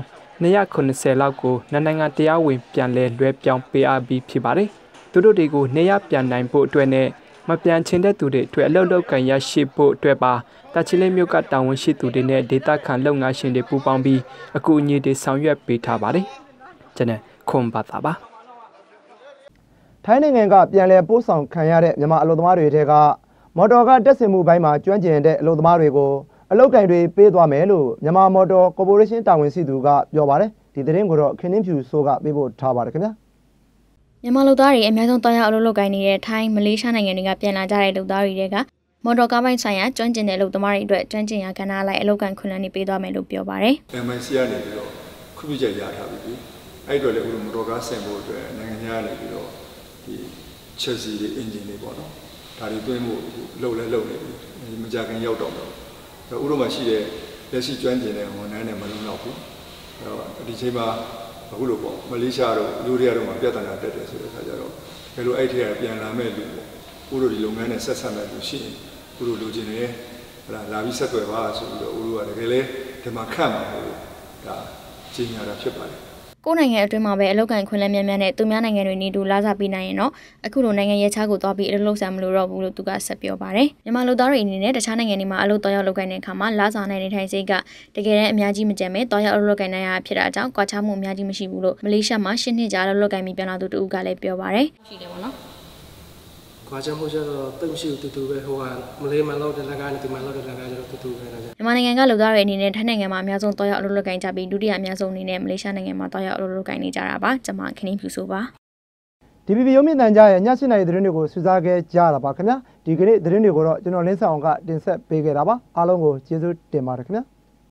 290လောက်ကိုနိုင်ငံတရားဝင်ပြန်လဲလွှဲပြောင်းပေးအပ်ပြီးဖြစ်ပါတယ်။သူတို့တွေကိုနေရပြန်နိုင်ဖို့အတွက်နဲ့မပြန်ချင်တဲ့သူတွေအတွက်အလုပ်လုပ်ကန်ရရှိဖို့အတွက်ပါတချီလိတ်မြို့ကတာဝန်ရှိသူတွေနဲ့ဒေသခံလုပ်ငန်းရှင်တွေပူးပေါင်းပြီးအကူအညီတွေဆောင်ရွက်ပေးထားပါတယ်။ကျွန်တော်ခွန်ပါတာပါထထိုင်းနိုင်ငံကပြန်လည်ပို့ဆောင်ခံရတဲ့မြန်မာအလုပ်သမားတွေထဲကမော်တော်ကားတက်ဆင်မှုပိုင်းမှာကျွမ်းကျင်တဲ့အလုပ်သမားတွေကိုအလုပ်ကင်တွေပေးသွားမယ်လို့မြန်မာမော်တော်ကော်ပိုရေးရှင်းတာဝန်ရှိသူကပြောပါတယ်ဒီသတင်းကိုတော့ခင်းနှင်းဖြူဆိုကပေးပို့ထားပါတယ်ခင်ဗျာမြန်မာလူသားတွေအများဆုံးတွားရောက်အလုပ်လုပ်ကိုင်နေတဲ့ထိုင်းမလေးရှားနိုင်ငံတွေကပြန်လာကြတဲ့လူသားတွေကမော်တော်ကားပိုင်းဆိုင်ရာကျွမ်းကျင်တဲ့အလုပ်သမားတွေအတွက်ကျွမ်းကျင်ရာကဏ္ဍလိုက်အလုပ်ကန်ခွင့်လန်းနေပေးသွားမယ်လို့ပြောပါတယ်။ MIC ကနေပြီးတော့ခွင့်ပြုချက်ရထားပြီ။အဲ့အတွက်လည်းဦးမော်တော်ကားဆင်ဖို့အတွက်နိုင်ငံခြားကနေပြီးတော့ဒီ chassis တွေ engine တွေပေါ့နော်။ဒါတွေတွင်းဖို့လှုပ်လဲလှုပ်နေပြီ။မကြခင်ရောက်တော့မယ်။ဦးတို့မှာရှိတဲ့လက်ရှိကျွမ်းကျင်တဲ့ဝန်ထမ်းတွေမလုံလောက်ဘူး။အဲ့တော့ဒီချိန်မှာအခုလိုပေါ့မလေးရှားတို့လူတွေကတော့ပြဿနာတက်တယ်ဆိုတဲ့အခါကျတော့ဘယ်လိုအဲ့ထက်ကပြန်လာမဲ့လူပေါ့ဦးတို့ဒီလုပ်ငန်းနဲ့ဆက်ဆက်မဲ့လူရှိရင်ဦးတို့လိုချင်တယ်ဟလာလာပြီးဆက်သွယ်ပါဆိုပြီးတော့ဦးတို့ကတကယ်လေဒီမှာခန့်မှာလို့ဒါကြီးညာတာဖြစ်ပါတယ်ကိုယ်နိုင်ငံအတွင်းမှာပဲအလုပ်ကန်ခွင့်လန်းများများနဲ့သူများနိုင်ငံတွေနေတူလာစားပေးနိုင်ရင်တော့အခုလိုနိုင်ငံရဲ့ခြားကိုသွားပြီးအလုပ်လုပ်ဆံမလို့တော့ဘူးလို့သူကဆက်ပြောပါတယ်မြန်မာလူသားတွေအနေနဲ့တခြားနိုင်ငံတွေမှာအလုပ်တော်ရောက်လုပ်ကိုင်တဲ့အခါမှာလာစားနိုင်နေထိုင်စိတ်ကတကယ်တမ်းအများကြီးမကြမ်းပဲတော်ရောက်အလုပ်လုပ်ကိုင်နိုင်ရဖြစ်တာကြောင့်ကွာခြားမှုအများကြီးမရှိဘူးလို့မလေးရှားမှာ10နှစ်ကြာအလုပ်လုပ်ကိုင်ပြီးပြန်လာသူတူကလည်းပြောပါတယ်ရှိတယ်ပေါ့နော်ကွာခြားမှုကျတော့တိတ်မရှိဘူးတူပဲဟိုကမလေးမှာလောက်တဲ့လက်ကနဲ့ဒီမှာလောက်တဲ့လက်ကကျတော့တူပဲမြန်မာနိုင်ငံကလူသားတွေအနေနဲ့ထိုင်းနိုင်ငံမှာအများဆုံးတော်ရောက်အလုပ်လုပ်ကိုင်ကြပြီးဒုတိယအများဆုံးအနေနဲ့မလေးရှားနိုင်ငံမှာတော်ရောက်အလုပ်လုပ်ကိုင်နေကြတာပါကျွန်မခင်းနှင်းဖြူဆိုပါ DVB ရုံးမြင့်တန်ကြားရဲ့ည7:00နာရီသတင်းတွေကိုစူးစမ်းခဲ့ကြတာပါခင်ဗျာဒီကနေ့သတင်းတွေကိုတော့ကျွန်တော်လင်းဆောင်ကတင်ဆက်ပေးခဲ့တာပါအားလုံးကိုကျေးဇူးတင်ပါတယ်ခင်ဗျာ